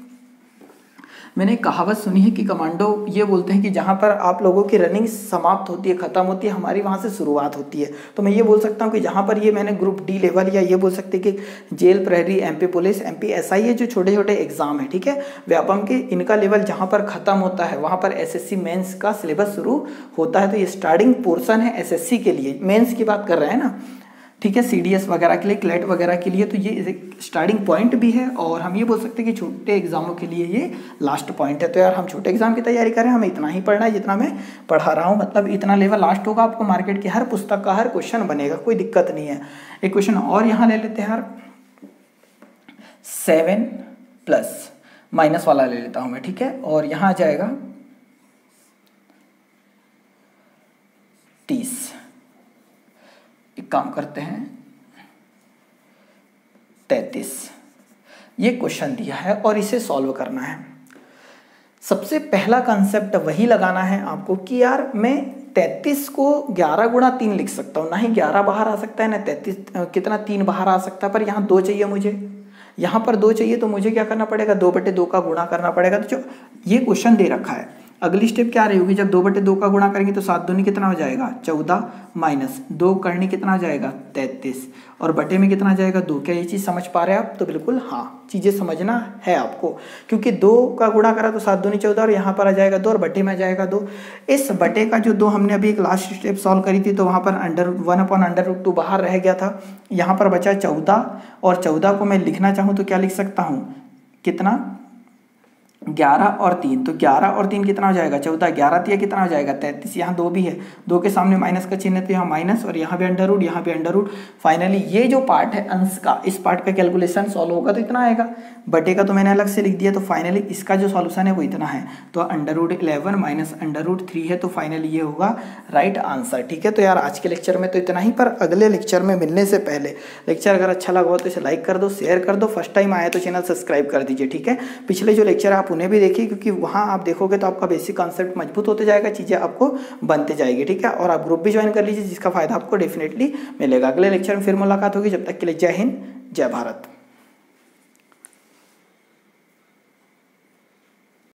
मैंने एक कहावत सुनी है कि कमांडो ये बोलते हैं कि जहाँ पर आप लोगों की रनिंग समाप्त होती है, ख़त्म होती है, हमारी वहाँ से शुरुआत होती है। तो मैं ये बोल सकता हूँ कि जहाँ पर ये मैंने ग्रुप डी लेवल या ये बोल सकते हैं कि जेल, प्रहरी, एमपी पुलिस, एमपी एसआई, ये जो छोटे छोटे एग्जाम है, ठीक है, व्यापम के, इनका लेवल जहाँ पर ख़त्म होता है वहाँ पर एसएससी मेंस का सिलेबस शुरू होता है। तो ये स्टार्टिंग पोर्सन है एसएससी के लिए, मेंस की बात कर रहे हैं ना, ठीक है, सीडीएस वगैरह के लिए, क्लेट वगैरह के लिए, तो ये स्टार्टिंग पॉइंट भी है। और हम ये बोल सकते हैं कि छोटे एग्जामों के लिए ये लास्ट पॉइंट है। तो यार हम छोटे एग्जाम की तैयारी करें, हमें इतना ही पढ़ना है जितना मैं पढ़ा रहा हूँ, मतलब इतना लेवल लास्ट होगा। आपको मार्केट की हर पुस्तक का हर क्वेश्चन बनेगा, कोई दिक्कत नहीं है। एक क्वेश्चन और यहाँ ले लेते हैं यार, सेवन प्लस माइनस वाला ले लेता हूँ मैं, ठीक है, और यहाँ आ जाएगा काम करते हैं, तैंतीस। ये क्वेश्चन दिया है और इसे सॉल्व करना है। सबसे पहला कंसेप्ट वही लगाना है आपको कि यार मैं तैंतीस को ग्यारह गुणा तीन लिख सकता हूँ, ना ही ग्यारह बाहर आ सकता है ना तैंतीस कितना तीन बाहर आ सकता है, पर यहाँ दो चाहिए मुझे, यहाँ पर दो चाहिए, तो मुझे क्या करना पड़ेगा, दो बटे दो का गुणा करना पड़ेगा। तो जो ये क्वेश्चन दे रखा है, अगली स्टेप क्या रहेगी, जब दो बटे दो का गुणा करेंगे तो सात दूनी कितना हो जाएगा, चौदह, माइनस दो करनी कितना हो जाएगा, तैंतीस, और बटे में कितना जाएगा, दो। क्या ये चीज़ समझ पा रहे हैं आप? तो बिल्कुल हाँ, चीज़ें समझना है आपको, क्योंकि दो का गुणा करा तो सात दूनी चौदह, और यहाँ पर आ जाएगा दो, और बटे में आ जाएगा दो। इस बटे का जो दो हमने अभी एक लास्ट स्टेप सॉल्व करी थी, तो वहाँ पर under one upon under root two बाहर रह गया था, यहाँ पर बचा चौदह, और चौदह को मैं लिखना चाहूँ तो क्या लिख सकता हूँ, कितना, ग्यारह और तीन, तो ग्यारह और तीन कितना हो जाएगा, चौदह, ग्यारह तिया कितना हो जाएगा, तैंतीस। यहाँ दो भी है, दो के सामने माइनस का चिन्ह है तो यहाँ माइनस, और यहाँ भी अंडर रूट, यहाँ भी अंडर रूट। फाइनली ये जो पार्ट है अंश का, इस पार्ट का कैलकुलेशन सॉल्व होगा तो इतना आएगा, बटे का तो मैंने अलग से लिख दिया, तो फाइनली इसका जो सॉल्यूशन है वो इतना है। तो under root eleven minus under root three है, तो फाइनली ये होगा राइट आंसर। ठीक है, तो यार आज के लेक्चर में तो इतना ही, पर अगले लेक्चर में मिलने से पहले लेक्चर अगर अच्छा लगा हो तो इसे लाइक कर दो, शेयर कर दो, फर्स्ट टाइम आया तो चैनल सब्सक्राइब कर दीजिए। ठीक है, पिछले जो लेक्चर आप उन्हें भी देखिए, क्योंकि वहाँ आप देखोगे तो आपका बेसिक कॉन्सेप्ट मजबूत होते जाएगा, चीज़ें आपको बनते जाएगी। ठीक है, और आप ग्रुप भी ज्वाइन कर लीजिए, जिसका फायदा आपको डेफिनेटली मिलेगा। अगले लेक्चर में फिर मुलाकात होगी, जब तक के लिए जय हिंद, जय भारत।